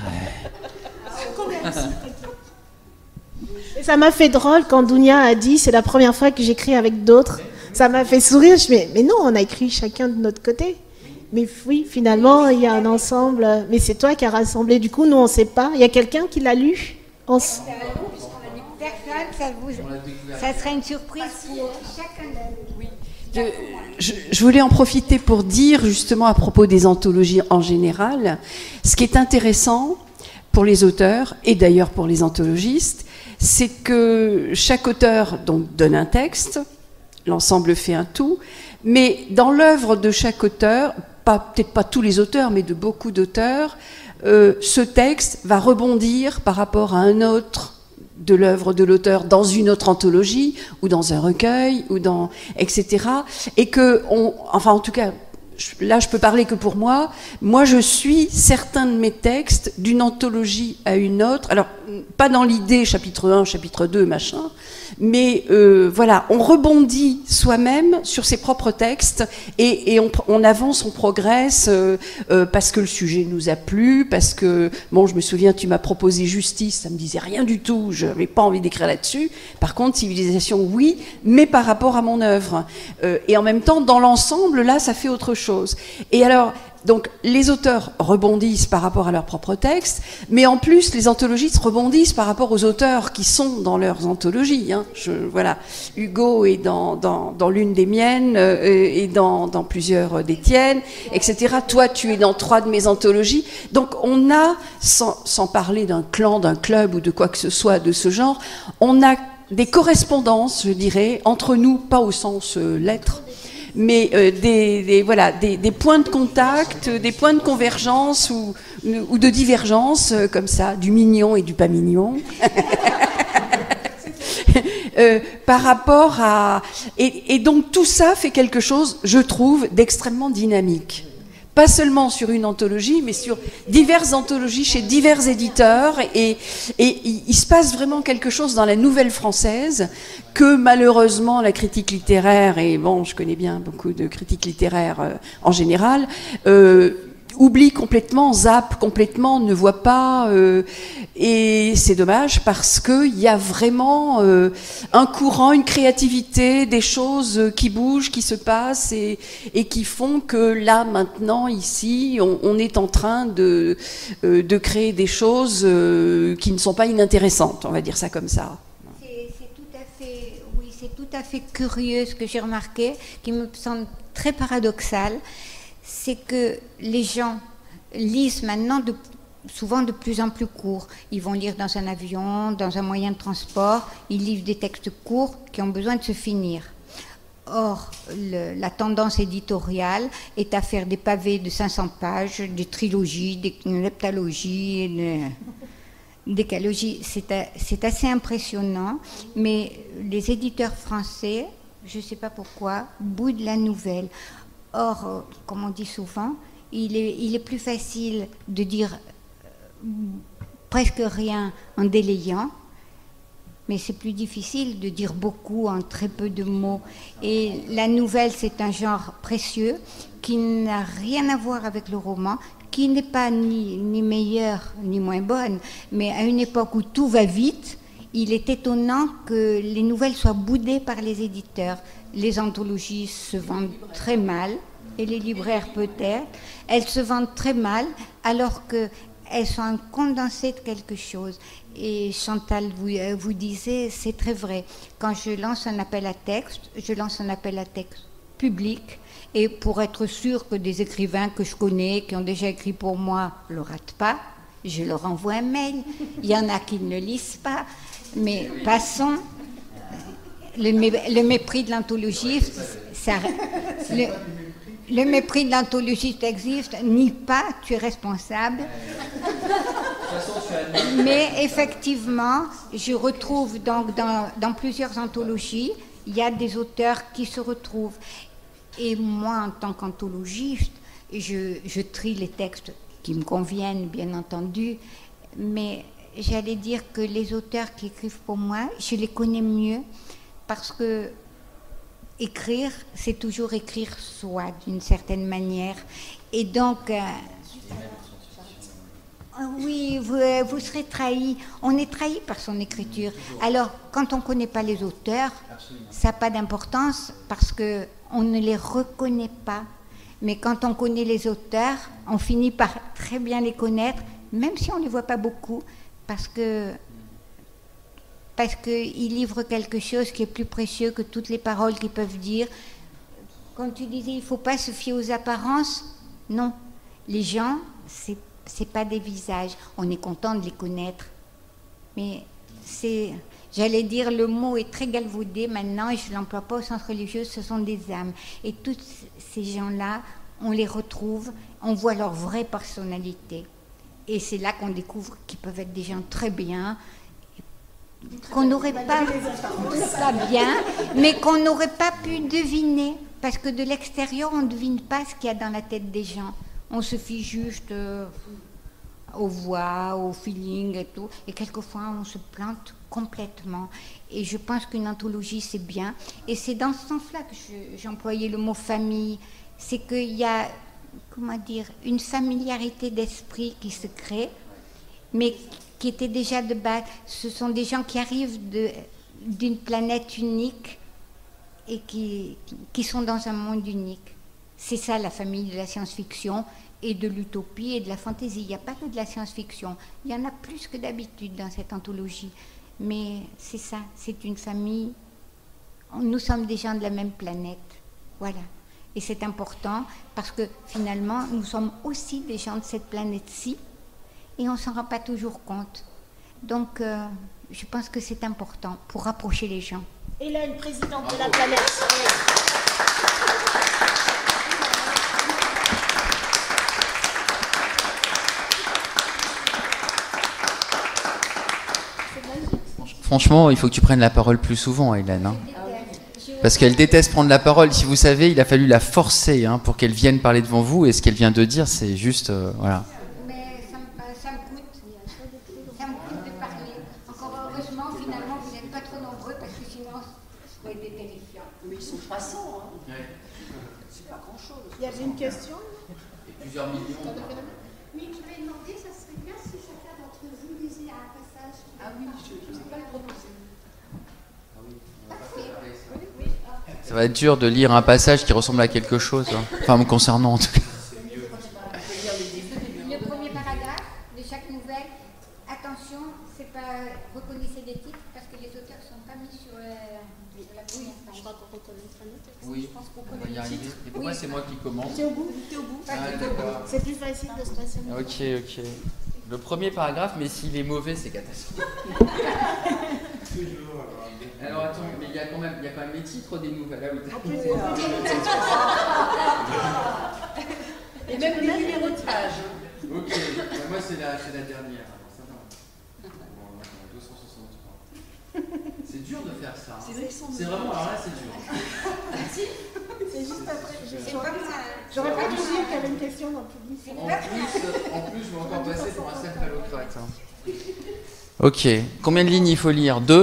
S4: Et ça m'a fait drôle quand Dounia a dit c'est la première fois que j'écris avec d'autres. Ça m'a fait sourire. Je me dis mais non, on a écrit chacun de notre côté. Mais oui, finalement, il y a un ensemble. Mais c'est toi qui as rassemblé. Du coup, nous, on ne sait pas. Il y a quelqu'un qui l'a lu en...
S1: Personne, ça, vous... ça serait une surprise pour chacun d'eux.
S6: Je, je, je voulais en profiter pour dire justement à propos des anthologies en général, ce qui est intéressant pour les auteurs et d'ailleurs pour les anthologistes, c'est que chaque auteur donc donne un texte, l'ensemble fait un tout, mais dans l'œuvre de chaque auteur, pas, peut-être pas tous les auteurs, mais de beaucoup d'auteurs, euh, ce texte va rebondir par rapport à un autre de l'œuvre de l'auteur dans une autre anthologie ou dans un recueil ou dans et cetera. Et que on, enfin en tout cas. Là, je peux parler que pour moi. Moi, je suis certains de mes textes d'une anthologie à une autre. Alors, pas dans l'idée chapitre un, chapitre deux, machin, mais euh, voilà, on rebondit soi-même sur ses propres textes et, et on, on avance, on progresse euh, euh, parce que le sujet nous a plu, parce que, bon, je me souviens, tu m'as proposé Justice, ça me disait rien du tout, je n'avais pas envie d'écrire là-dessus. Par contre, Civilisation, oui, mais par rapport à mon œuvre. Euh, et en même temps, dans l'ensemble, là, ça fait autre chose. Et alors, donc les auteurs rebondissent par rapport à leurs propres textes, mais en plus les anthologistes rebondissent par rapport aux auteurs qui sont dans leurs anthologies. Hein. Je, voilà, Hugo est dans, dans, dans l'une des miennes euh, et dans, dans plusieurs des tiennes, et cetera. Toi, tu es dans trois de mes anthologies. Donc on a, sans, sans parler d'un clan, d'un club ou de quoi que ce soit de ce genre, on a des correspondances, je dirais, entre nous, pas au sens euh, lettre, mais euh, des, des, voilà, des, des points de contact, des points de convergence ou, ou de divergence, euh, comme ça, du mignon et du pas mignon. euh, par rapport à... Et, et donc tout ça fait quelque chose, je trouve, d'extrêmement dynamique. Pas seulement sur une anthologie, mais sur diverses anthologies chez divers éditeurs. Et, et il se passe vraiment quelque chose dans la nouvelle française que malheureusement la critique littéraire, et bon, je connais bien beaucoup de critiques littéraires euh, en général, euh, oublie complètement, zappe complètement, ne voit pas. Euh, et c'est dommage parce qu'il y a vraiment euh, un courant, une créativité, des choses qui bougent, qui se passent et, et qui font que là, maintenant, ici, on, on est en train de, euh, de créer des choses euh, qui ne sont pas inintéressantes, on va dire ça comme ça.
S1: C'est, c'est tout à fait, oui, c'est tout à fait curieux ce que j'ai remarqué, qui me semble très paradoxal. C'est que les gens lisent maintenant de, souvent de plus en plus court. Ils vont lire dans un avion, dans un moyen de transport, ils lisent des textes courts qui ont besoin de se finir. Or, le, la tendance éditoriale est à faire des pavés de cinq cents pages, des trilogies, des heptalogies, des décalogies. C'est, c'est assez impressionnant, mais les éditeurs français, je ne sais pas pourquoi, boudent la nouvelle. Or, comme on dit souvent, il est, il est plus facile de dire euh, presque rien en délayant, mais c'est plus difficile de dire beaucoup en très peu de mots. Et la nouvelle, c'est un genre précieux qui n'a rien à voir avec le roman, qui n'est pas ni, ni meilleure ni moins bonne, mais à une époque où tout va vite, il est étonnant que les nouvelles soient boudées par les éditeurs. Les anthologies se vendent très mal, et les libraires peut-être. Elles se vendent très mal, alors qu'elles sont un condensé de quelque chose. Et Chantal, vous, vous disiez, c'est très vrai. Quand je lance un appel à texte, je lance un appel à texte public, et pour être sûr que des écrivains que je connais, qui ont déjà écrit pour moi, ne le ratent pas, je leur envoie un mail. Il y en a qui ne lisent pas, mais passons. Le, mé, le mépris de l'anthologiste, ça, le, le mépris de l'anthologiste existe, nie pas, tu es responsable. Mais effectivement, je retrouve donc dans, dans plusieurs anthologies, il y a des auteurs qui se retrouvent. Et moi, en tant qu'anthologiste, je, je trie les textes qui me conviennent, bien entendu, mais j'allais dire que les auteurs qui écrivent pour moi, je les connais mieux, parce que écrire, c'est toujours écrire soi, d'une certaine manière. Et donc, euh, oui, vous, vous serez trahi. On est trahi par son écriture. Alors, quand on ne connaît pas les auteurs, ça n'a pas d'importance, parce qu'on ne les reconnaît pas. Mais quand on connaît les auteurs, on finit par très bien les connaître, même si on ne les voit pas beaucoup, parce que... parce qu'ils livrent quelque chose qui est plus précieux que toutes les paroles qu'ils peuvent dire. Quand tu disais, il ne faut pas se fier aux apparences, non. Les gens, ce n'est pas des visages. On est content de les connaître. Mais c'est, j'allais dire, le mot est très galvaudé maintenant, et je ne l'emploie pas au sens religieux, ce sont des âmes. Et tous ces gens-là, on les retrouve, on voit leur vraie personnalité. Et c'est là qu'on découvre qu'ils peuvent être des gens très bien, qu'on n'aurait pas, pas bien, mais qu'on n'aurait pas pu deviner, parce que de l'extérieur, on ne devine pas ce qu'il y a dans la tête des gens. On se fie juste euh, aux voix, au feeling et tout, et quelquefois, on se plante complètement. Et je pense qu'une anthologie, c'est bien. Et c'est dans ce sens-là que je, j'employais le mot famille. C'est qu'il y a, comment dire, une familiarité d'esprit qui se crée, mais qui était déjà de base. Ce sont des gens qui arrivent de, d'une planète unique et qui, qui sont dans un monde unique. C'est ça la famille de la science-fiction, et de l'utopie et de la fantaisie. Il n'y a pas que de la science-fiction. Il y en a plus que d'habitude dans cette anthologie. Mais c'est ça, c'est une famille. Nous sommes des gens de la même planète. Voilà. Et c'est important parce que finalement, nous sommes aussi des gens de cette planète-ci et on ne s'en rend pas toujours compte. Donc, euh, je pense que c'est important pour rapprocher les gens.
S4: Et là, une présidente de la planète.
S3: Franchement, il faut que tu prennes la parole plus souvent, Hélène. Hein. Parce qu'elle déteste prendre la parole. Si vous savez, il a fallu la forcer hein, pour qu'elle vienne parler devant vous. Et ce qu'elle vient de dire, c'est juste... Euh, voilà.
S1: Mais ça me, ça me coûte. Ça me coûte de parler. Encore heureusement, finalement, vous n'êtes pas trop nombreux parce que sinon, ça aurait été terrifiant.
S6: Mais ils sont trois cents. Hein.
S3: Ouais.
S6: C'est pas grand-chose.
S4: Il y avait une question?
S3: Et plusieurs millions.
S8: Oui, je vais demander, ça serait bien si chacun d'entre vous lisait un passage.
S6: Ah oui, je ne sais pas le prononcer.
S3: Ça va être dur de lire un passage qui ressemble à quelque chose. Hein. Enfin, me concernant en tout cas.
S1: Le premier paragraphe de chaque nouvelle, attention, c'est pas reconnaissez des titres parce que les auteurs ne sont pas mis sur, euh, sur la première page. Je crois qu'on reconnaîtra le texte.
S3: Oui,
S1: je pense qu'on
S3: on va
S1: connaît
S3: y
S1: le
S3: arriver.
S1: titre.
S3: Et pourquoi
S1: Oui.
S3: c'est moi qui commence?
S4: T'es au bout?
S1: T'es au bout.
S3: Ah, d'accord.
S4: C'est plus facile de se passer.
S3: Ok, ok. Le premier paragraphe, mais s'il est mauvais, c'est catastrophique. Alors attends, mais il y a quand même, il y a quand même les titres des nouvelles. Ah, oui.
S4: En plus,
S6: Et même les numéros de page.
S3: Ok, bah, moi c'est la, c'est la dernière. Alors, ça va. Bon, d'accord, deux cent soixante-trois. C'est dur de faire ça. Hein. C'est vraiment, alors là c'est dur.
S4: c'est juste après.
S1: C'est pas mal.
S4: J'aurais pas dû dire qu'il y avait une question dans le public.
S3: En plus, en plus, je vais encore passer pour un céphalocrate. Hein. Ok, combien de lignes il faut lire? Deux?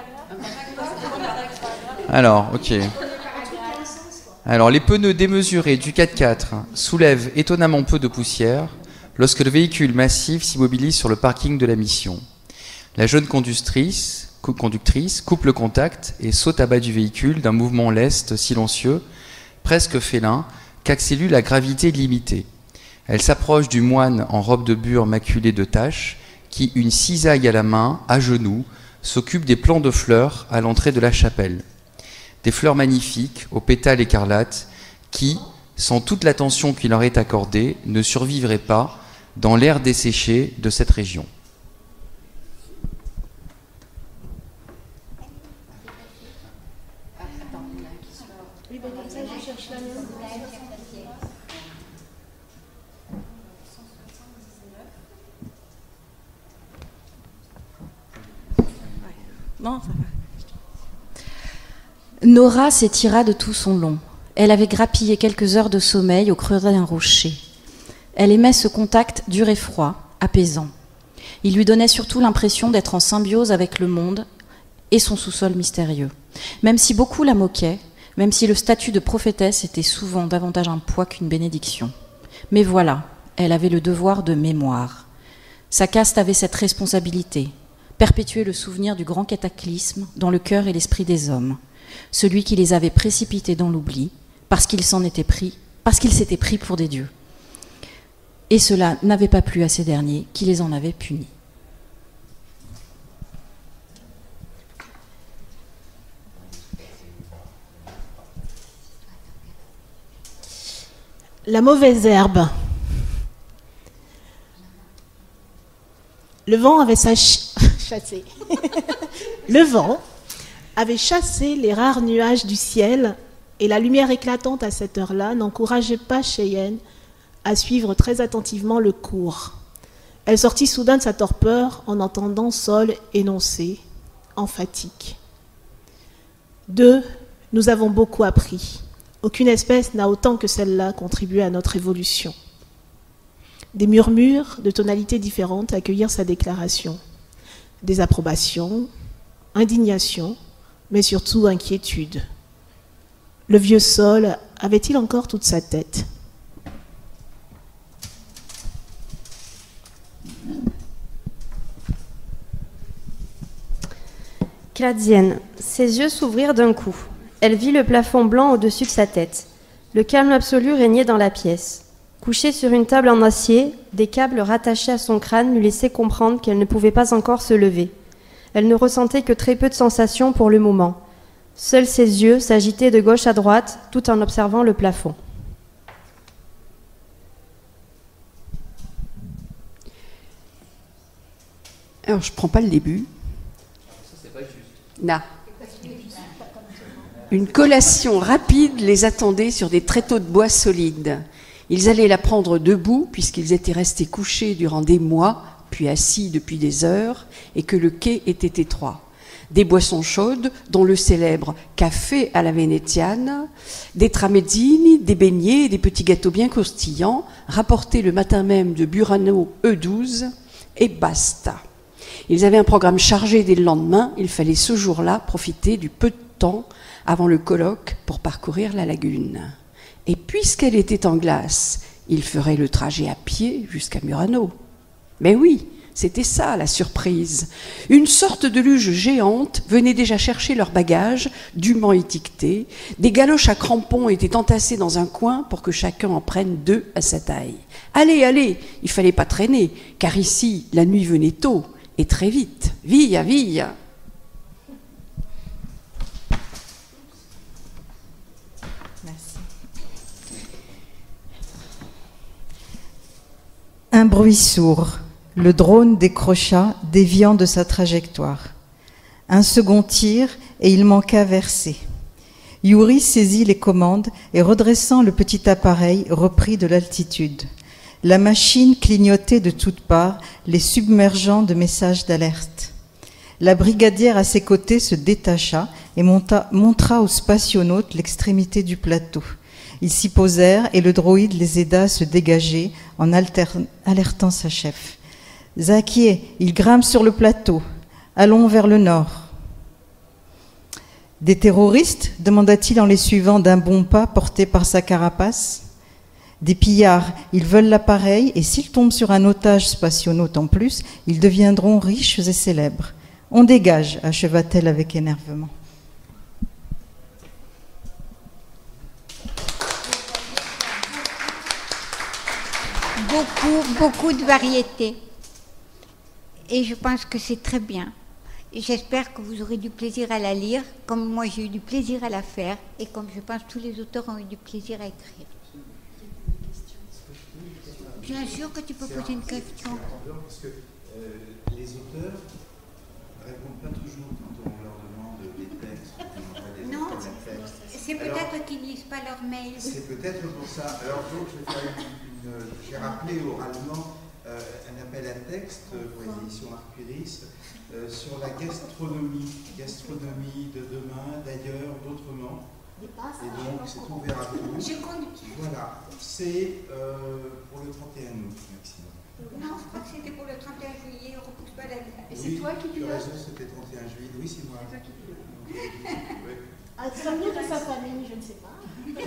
S3: Alors, ok. Alors, les pneus démesurés du quatre-quatre soulèvent étonnamment peu de poussière lorsque le véhicule massif s'immobilise sur le parking de la mission. La jeune conductrice, conductrice coupe le contact et saute à bas du véhicule d'un mouvement leste, silencieux, presque félin, qu'accélère la gravité limitée. Elle s'approche du moine en robe de bure maculée de taches qui, une cisaille à la main, à genoux, s'occupe des plants de fleurs à l'entrée de la chapelle. Des fleurs magnifiques, aux pétales écarlates, qui, sans toute l'attention qui leur est accordée, ne survivraient pas dans l'air desséché de cette région.
S2: Non, ça va. Nora s'étira de tout son long. Elle avait grappillé quelques heures de sommeil au creux d'un rocher. Elle aimait ce contact dur et froid, apaisant. Il lui donnait surtout l'impression d'être en symbiose avec le monde et son sous-sol mystérieux. Même si beaucoup la moquaient, même si le statut de prophétesse était souvent davantage un poids qu'une bénédiction. Mais voilà, elle avait le devoir de mémoire. Sa caste avait cette responsabilité, perpétuer le souvenir du grand cataclysme dans le cœur et l'esprit des hommes, celui qui les avait précipités dans l'oubli, parce qu'ils s'en étaient pris, parce qu'ils s'étaient pris pour des dieux. Et cela n'avait pas plu à ces derniers, qui les en avaient punis.
S4: La mauvaise herbe. Le vent avait sach... chassé. Le vent avait chassé les rares nuages du ciel et la lumière éclatante à cette heure-là n'encourageait pas Cheyenne à suivre très attentivement le cours. Elle sortit soudain de sa torpeur en entendant Sol énoncer, emphatique. Deux, nous avons beaucoup appris. Aucune espèce n'a autant que celle-là contribué à notre évolution. Des murmures de tonalités différentes accueillirent sa déclaration. Désapprobation, indignation, mais surtout inquiétude. Le vieux Sol avait-il encore toute sa tête ?
S5: Cladzienne, ses yeux s'ouvrirent d'un coup. Elle vit le plafond blanc au-dessus de sa tête. Le calme absolu régnait dans la pièce. Couchée sur une table en acier, des câbles rattachés à son crâne lui laissaient comprendre qu'elle ne pouvait pas encore se lever. Elle ne ressentait que très peu de sensations pour le moment. Seuls ses yeux s'agitaient de gauche à droite, tout en observant le plafond.
S6: Alors, je ne prends pas le début.
S3: Ça, c'est pas juste.
S6: Non. Une collation rapide les attendait sur des tréteaux de bois solides. Ils allaient la prendre debout, puisqu'ils étaient restés couchés durant des mois, puis assis depuis des heures, et que le quai était étroit. Des boissons chaudes, dont le célèbre café à la vénétiane, des tramezzini, des beignets et des petits gâteaux bien croustillants, rapportés le matin même de Burano E douze, et basta. Ils avaient un programme chargé dès le lendemain, il fallait ce jour-là profiter du peu de temps avant le colloque pour parcourir la lagune. Et puisqu'elle était en glace, ils feraient le trajet à pied jusqu'à Murano. Mais oui, c'était ça la surprise. Une sorte de luge géante venait déjà chercher leurs bagages, dûment étiquetés. Des galoches à crampons étaient entassées dans un coin pour que chacun en prenne deux à sa taille. Allez, allez, il fallait pas traîner, car ici, la nuit venait tôt et très vite. Via, via.
S7: Un bruit sourd, le drone décrocha, déviant de sa trajectoire. Un second tir, et il manqua verser. Yuri saisit les commandes et, redressant le petit appareil, reprit de l'altitude. La machine clignotait de toutes parts, les submergeant de messages d'alerte. La brigadière à ses côtés se détacha et monta, montra aux spationautes l'extrémité du plateau. Ils s'y posèrent et le droïde les aida à se dégager en alterne, alertant sa chef. « Zakié, il grimpe sur le plateau. Allons vers le nord. »« Des terroristes » demanda-t-il en les suivant d'un bon pas porté par sa carapace. « Des pillards, ils veulent l'appareil et s'ils tombent sur un otage spationaute en plus, ils deviendront riches et célèbres. On dégage » acheva-t-elle avec énervement.
S1: Beaucoup, beaucoup de variétés. Et je pense que c'est très bien. Et j'espère que vous aurez du plaisir à la lire, comme moi j'ai eu du plaisir à la faire, et comme je pense que tous les auteurs ont eu du plaisir à écrire. Bien sûr que tu peux poser une question.
S9: Parce que euh, les auteurs ne répondent pas toujours quand on leur demande des textes.
S1: Non, c'est peut-être qu'ils ne lisent pas leurs mails.
S9: C'est peut-être pour ça. Alors donc, je vais faire une, une, j'ai rappelé oralement euh, un appel à texte pour les éditions Arcuris euh, sur la gastronomie, gastronomie de demain, d'ailleurs, d'autrement. Et donc, c'est ouvert à tous. Voilà, c'est euh, pour le trente et un août, maximum.
S1: Non, je crois que c'était pour le trente et un juillet, on repousse pas la date.
S9: Et c'est oui, toi qui tu as raison, c'était trente et un juillet. Oui, c'est moi. C'est toi qui tu
S4: oui. Ah, c'est mieux de sa famille, je ne sais pas.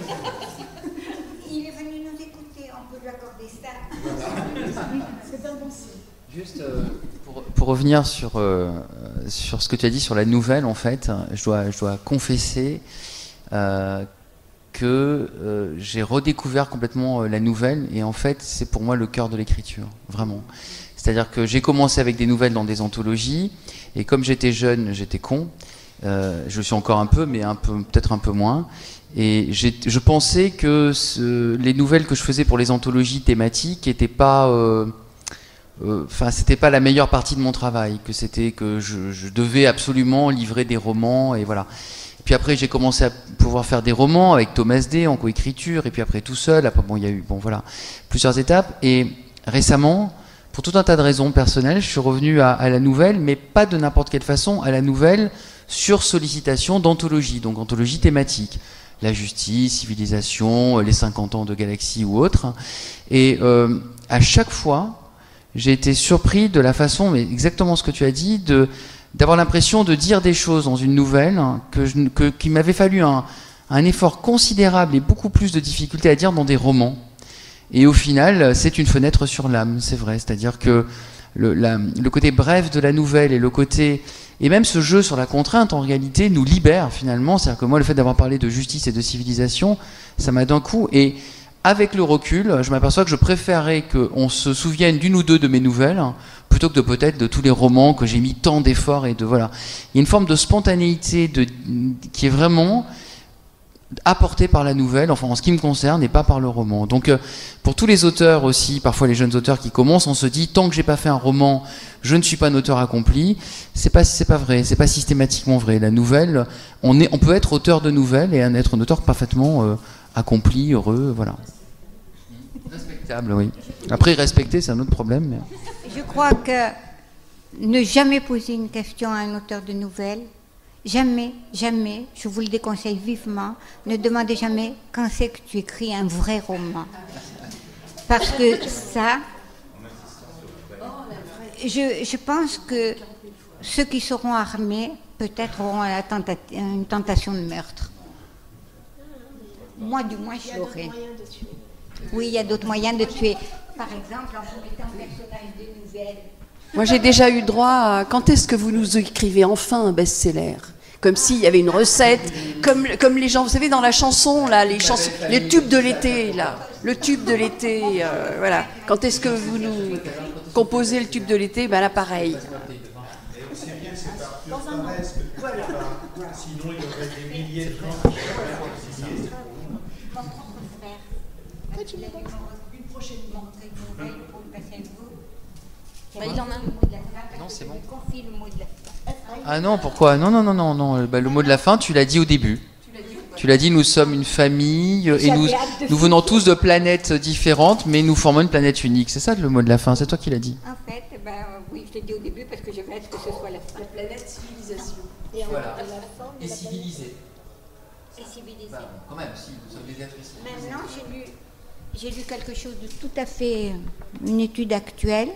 S1: Il est venu nous écouter, on peut lui accorder ça.
S4: Voilà. C'est un bon signe.
S3: Juste euh, pour, pour revenir sur, euh, sur ce que tu as dit sur la nouvelle, en fait, je dois, je dois confesser euh, que euh, j'ai redécouvert complètement euh, la nouvelle, et en fait, c'est pour moi le cœur de l'écriture, vraiment. C'est-à-dire que j'ai commencé avec des nouvelles dans des anthologies, et comme j'étais jeune, j'étais con. Euh, je le suis encore un peu, mais un peu, peut-être un peu moins. Et j'ai, je pensais que ce, les nouvelles que je faisais pour les anthologies thématiques n'étaient pas, enfin, euh, euh, c'était pas la meilleure partie de mon travail. Que c'était que je, je devais absolument livrer des romans, et voilà. Et puis après, j'ai commencé à pouvoir faire des romans avec Thomas D en coécriture, et puis après tout seul. Après, bon, il y a eu, bon, voilà, plusieurs étapes. Et récemment, pour tout un tas de raisons personnelles, je suis revenu à, à la nouvelle, mais pas de n'importe quelle façon, à la nouvelle sur sollicitation d'anthologie, donc anthologie thématique, la justice, civilisation, les cinquante ans de Galaxie ou autre. Et euh, à chaque fois, j'ai été surpris de la façon, mais exactement ce que tu as dit, de, d'avoir l'impression de dire des choses dans une nouvelle hein, que je, que, qu'il m'avait fallu un, un effort considérable et beaucoup plus de difficultés à dire dans des romans. Et au final, c'est une fenêtre sur l'âme, c'est vrai. C'est-à-dire que le, la, le côté bref de la nouvelle et le côté... Et même ce jeu sur la contrainte, en réalité, nous libère finalement. C'est-à-dire que moi, le fait d'avoir parlé de justice et de civilisation, ça m'a d'un coup... Et avec le recul, je m'aperçois que je préférerais qu'on se souvienne d'une ou deux de mes nouvelles plutôt que de peut-être de tous les romans que j'ai mis tant d'efforts et de voilà. Il y a une forme de spontanéité de, qui est vraiment apportée par la nouvelle, enfin en ce qui me concerne, et pas par le roman. Donc euh, pour tous les auteurs aussi, parfois les jeunes auteurs qui commencent, on se dit tant que j'ai pas fait un roman, je ne suis pas un auteur accompli. C'est pas c'est pas vrai, c'est pas systématiquement vrai. La nouvelle, on est on peut être auteur de nouvelles et être un auteur parfaitement euh, accompli, heureux, voilà. Respectable, oui. Après, respecter, c'est un autre problème. Mais...
S1: Je crois que ne jamais poser une question à un auteur de nouvelles, jamais, jamais, je vous le déconseille vivement, ne demandez jamais quand c'est que tu écris un vrai roman. Parce que ça, je, je pense que ceux qui seront armés, peut-être auront la tenta- une tentation de meurtre. Moi, du moins, je l'aurais. Oui, il y a d'autres moyens de tuer. Par exemple, en vous mettant un personnage de nouvelles.
S6: Moi, j'ai déjà eu droit à... Quand est-ce que vous nous écrivez enfin un best-seller ? Comme s'il y avait une recette, comme, comme les gens, vous savez, dans la chanson, là, les chansons, les tubes de l'été, là, le tube de l'été, euh, voilà. Quand est-ce que vous nous composez le tube de l'été ? Ben là, pareil.
S9: C'est bien, c'est par pure paresse que tu fais pas. Sinon, il y aurait des milliers de gens qui seraient signer.
S1: Mon propre frère, il a une prochaine montrée de nouvelles pour le passer à vous.
S2: Bah, il en a.
S3: Non, c'est bon.
S1: Je confie le mot de la fin.
S3: Ah non, pourquoi ? Non, non, non, non, non. Bah, le mot de la fin, tu l'as dit au début. Tu l'as dit, nous sommes une famille et nous, nous venons tous de planètes différentes, mais nous formons une planète unique. C'est ça le mot de la fin, c'est toi qui l'as dit.
S1: En fait, ben, oui, je l'ai dit au début parce que je reste que ce soit la fin.
S6: La planète civilisation.
S4: Et
S3: Voilà.
S4: la forme de
S3: Et
S4: la
S3: civilisé.
S1: Et civilisé.
S3: Bah, quand même, si, nous sommes des êtres civilisés.
S1: Maintenant, j'ai lu, j'ai lu quelque chose de tout à fait, une étude actuelle.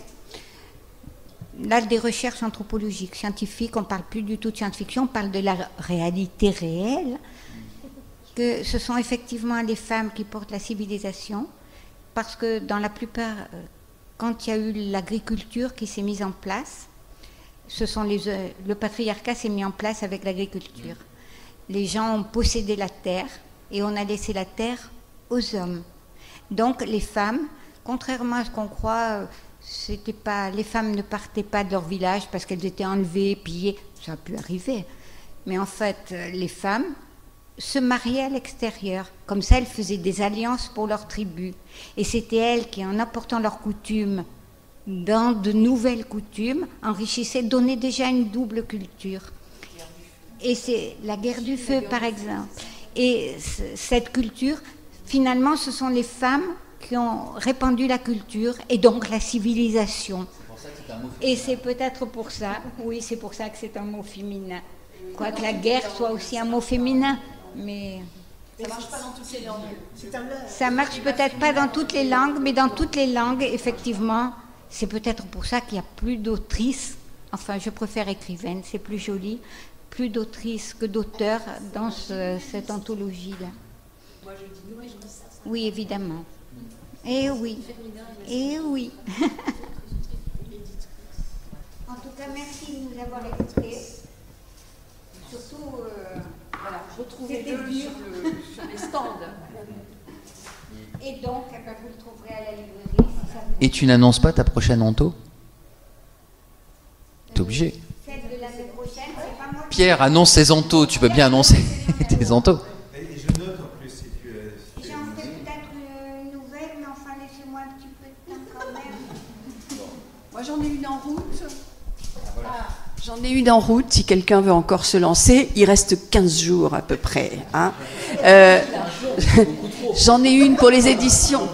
S1: Là, des recherches anthropologiques, scientifiques, on ne parle plus du tout de science-fiction, on parle de la réalité réelle, que ce sont effectivement les femmes qui portent la civilisation, parce que dans la plupart, quand il y a eu l'agriculture qui s'est mise en place, ce sont les, le patriarcat s'est mis en place avec l'agriculture. Les gens ont possédé la terre et on a laissé la terre aux hommes. Donc les femmes, contrairement à ce qu'on croit, c'était pas, les femmes ne partaient pas de leur village parce qu'elles étaient enlevées, pillées, ça a pu arriver. Mais en fait, les femmes se mariaient à l'extérieur. Comme ça, elles faisaient des alliances pour leur tribu. Et c'était elles qui, en apportant leurs coutumes dans de nouvelles coutumes, enrichissaient, donnaient déjà une double culture. Et c'est la guerre du feu, par exemple. Et cette culture, finalement, ce sont les femmes qui ont répandu la culture et donc la civilisation. Et c'est peut-être pour ça, oui, c'est pour ça que c'est un mot féminin. Quoique la guerre soit aussi un mot féminin, mais
S6: Ça marche pas dans toutes les langues.
S1: ça marche peut-être pas dans toutes les langues, mais dans toutes les langues, effectivement, c'est peut-être pour ça qu'il n'y a plus d'autrices. Enfin, je préfère écrivaine, c'est plus joli. Plus d'autrices que d'auteurs dans ce, cette anthologie-là.
S6: Moi, je dis nous, je dis ça.
S1: Oui, évidemment. Eh oui. Eh oui. En tout cas, merci de nous avoir écoutés. Surtout, euh,
S6: Voilà, retrouvez-le
S1: C'était dur.
S6: sur, le, sur les stands.
S1: et donc, eh ben, vous le trouverez à la librairie. Si ça vous...
S3: Et tu n'annonces pas ta prochaine anto ? T'es obligé.
S1: Celle de l'année prochaine, c'est pas moi.
S3: Pierre, annonce ses antos. Tu peux bien annoncer tes antos.
S9: Et je note en plus, si tu euh, si tu
S1: J'en
S9: as
S1: ferai
S9: une idée.
S1: peut-être une nouvelle, mais enfin, laissez-moi un petit peu de temps quand même.
S6: Moi, j'en ai une en route. Ah, j'en ai une en route, si quelqu'un veut encore se lancer. Il reste quinze jours à peu près. Hein. Euh, j'en ai une pour les éditions.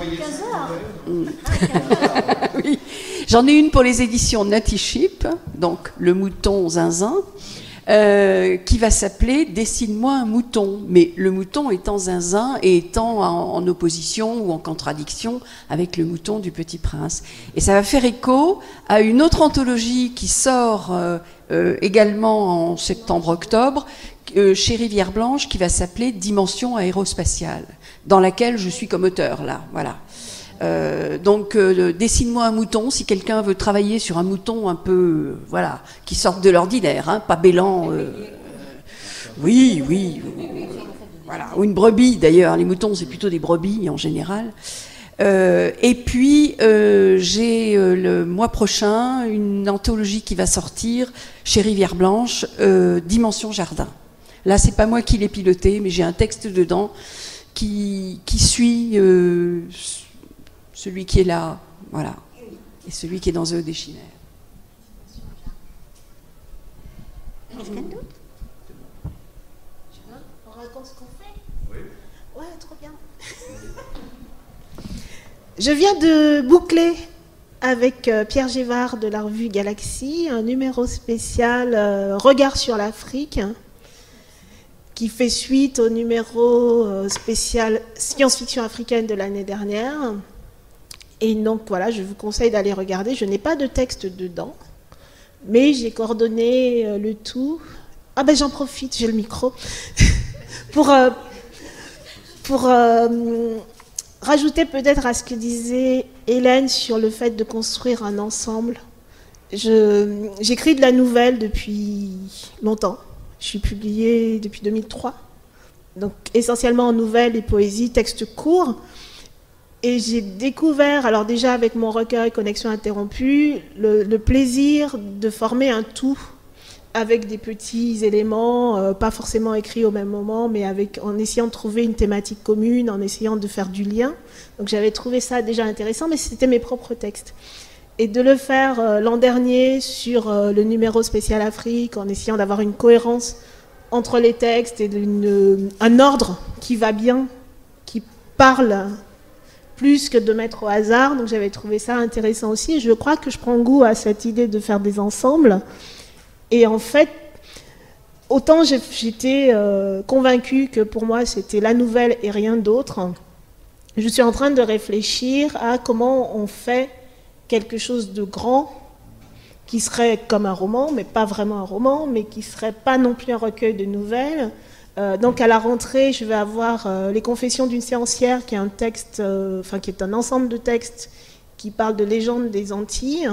S6: Oui. J'en ai une pour les éditions Nutty Sheep, donc le mouton zinzin, euh, qui va s'appeler Dessine-moi un mouton. Mais le mouton étant zinzin et étant en, en opposition ou en contradiction avec le mouton du Petit Prince. Et ça va faire écho à une autre anthologie qui sort euh, euh, également en septembre-octobre, euh, chez Rivière Blanche, qui va s'appeler Dimension aérospatiale, dans laquelle je suis comme auteur, là, voilà. Euh, donc, euh, dessine-moi un mouton, si quelqu'un veut travailler sur un mouton un peu, euh, voilà, qui sorte de l'ordinaire, hein, pas bêlant. Euh, oui, oui. Voilà, ou une brebis d'ailleurs. Les moutons, c'est plutôt des brebis en général. Euh, et puis, euh, j'ai euh, le mois prochain une anthologie qui va sortir chez Rivière Blanche, euh, Dimension Jardin. Là, c'est pas moi qui l'ai piloté, mais j'ai un texte dedans qui, qui suit euh, celui qui est là, voilà, et celui qui est dans Zéo Deschinaire.
S1: Quelqu'un d'autre?
S4: On raconte ce qu'on fait?
S9: Oui.
S4: Ouais, trop bien. Je viens de boucler avec euh, Pierre Gévard de la revue Galaxy un numéro spécial euh, Regard sur l'Afrique, hein, qui fait suite au numéro euh, spécial Science-fiction africaine de l'année dernière. Et donc voilà, je vous conseille d'aller regarder. Je n'ai pas de texte dedans, mais j'ai coordonné euh, le tout. Ah ben j'en profite, j'ai le micro. pour euh, pour euh, rajouter peut-être à ce que disait Hélène sur le fait de construire un ensemble. Je, j'écris de la nouvelle depuis longtemps. Je suis publiée depuis deux mille trois. Donc essentiellement en nouvelles et poésie, textes courts. Et j'ai découvert, alors déjà avec mon recueil Connexion interrompue, le, le plaisir de former un tout avec des petits éléments, euh, pas forcément écrits au même moment, mais avec, en essayant de trouver une thématique commune, en essayant de faire du lien. Donc j'avais trouvé ça déjà intéressant, mais c'était mes propres textes. Et de le faire euh, l'an dernier sur euh, le numéro spécial Afrique, en essayant d'avoir une cohérence entre les textes et une, un ordre qui va bien, qui parle plus que de mettre au hasard. Donc j'avais trouvé ça intéressant aussi. Et je crois que je prends goût à cette idée de faire des ensembles. Et en fait, autant j'étais euh, convaincue que pour moi c'était la nouvelle et rien d'autre, je suis en train de réfléchir à comment on fait quelque chose de grand qui serait comme un roman, mais pas vraiment un roman, mais qui serait pas non plus un recueil de nouvelles. Euh, donc à la rentrée, je vais avoir euh, Les Confessions d'une séancière, qui est un texte, euh, enfin qui est un ensemble de textes qui parle de légendes des Antilles.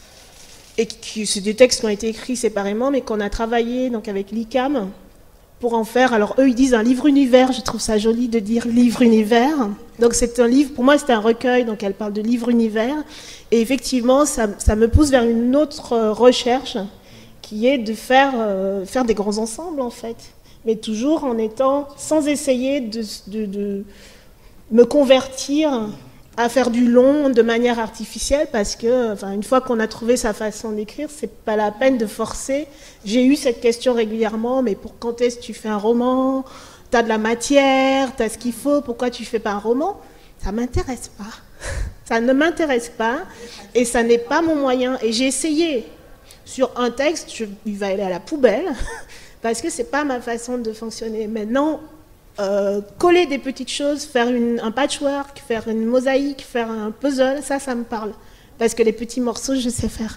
S4: Et qui, c'est des textes qui ont été écrits séparément, mais qu'on a travaillé donc avec l'I C A M pour en faire. Alors eux, ils disent un livre-univers. Je trouve ça joli de dire livre-univers. Donc c'est un livre, pour moi c'est un recueil, donc elle parle de livre-univers. Et effectivement, ça, ça me pousse vers une autre recherche, qui est de faire, euh, faire des grands ensembles en fait. Mais toujours en étant, sans essayer de, de, de me convertir à faire du long de manière artificielle, parce que enfin, une fois qu'on a trouvé sa façon d'écrire, c'est pas la peine de forcer. J'ai eu cette question régulièrement, mais pour quand est-ce que tu fais un roman? T'as de la matière, t'as ce qu'il faut, pourquoi tu fais pas un roman? Ça m'intéresse pas. Ça ne m'intéresse pas, et ça n'est pas mon moyen. Et j'ai essayé sur un texte, je, il va aller à la poubelle, parce que c'est pas ma façon de fonctionner. Maintenant, Euh, coller des petites choses, faire une, un patchwork, faire une mosaïque, faire un puzzle, ça, ça me parle. Parce que les petits morceaux, je sais faire.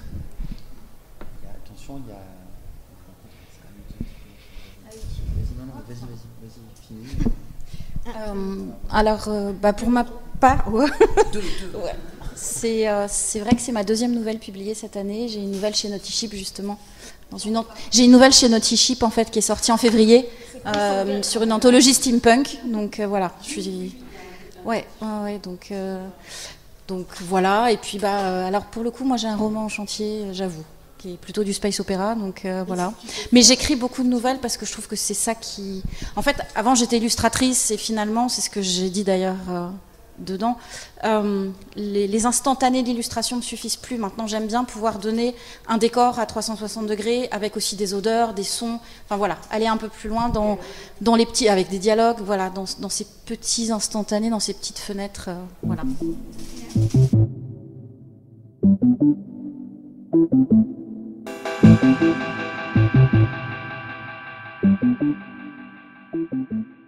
S3: Attention, il y a... Vas-y, non, non, vas-y, vas-y, vas-y, finis.
S2: Euh, alors, euh, bah, pour ma part, ouais.
S3: Deux, deux.
S2: Ouais. C'est, euh, c'est vrai que c'est ma deuxième nouvelle publiée cette année. J'ai une nouvelle chez Naughty Ship, justement. Dans une an- J'ai une nouvelle chez Naughty Ship, en fait, qui est sortie en février, euh, sur une anthologie steampunk. Donc, euh, voilà, je suis... Ouais, ouais, ouais, donc... Euh... Donc, voilà. Et puis, bah, euh, alors, pour le coup, moi, j'ai un roman en chantier, j'avoue, qui est plutôt du space opéra, donc euh, voilà. Mais j'écris beaucoup de nouvelles parce que je trouve que c'est ça qui... En fait, avant, j'étais illustratrice, et finalement, c'est ce que j'ai dit d'ailleurs... Euh... dedans, euh, les, les instantanés d'illustration ne me suffisent plus. Maintenant, j'aime bien pouvoir donner un décor à trois cent soixante degrés, avec aussi des odeurs, des sons, enfin voilà, aller un peu plus loin dans, dans les petits, avec des dialogues, voilà, dans, dans ces petits instantanés, dans ces petites fenêtres, euh, voilà.
S10: Thank you.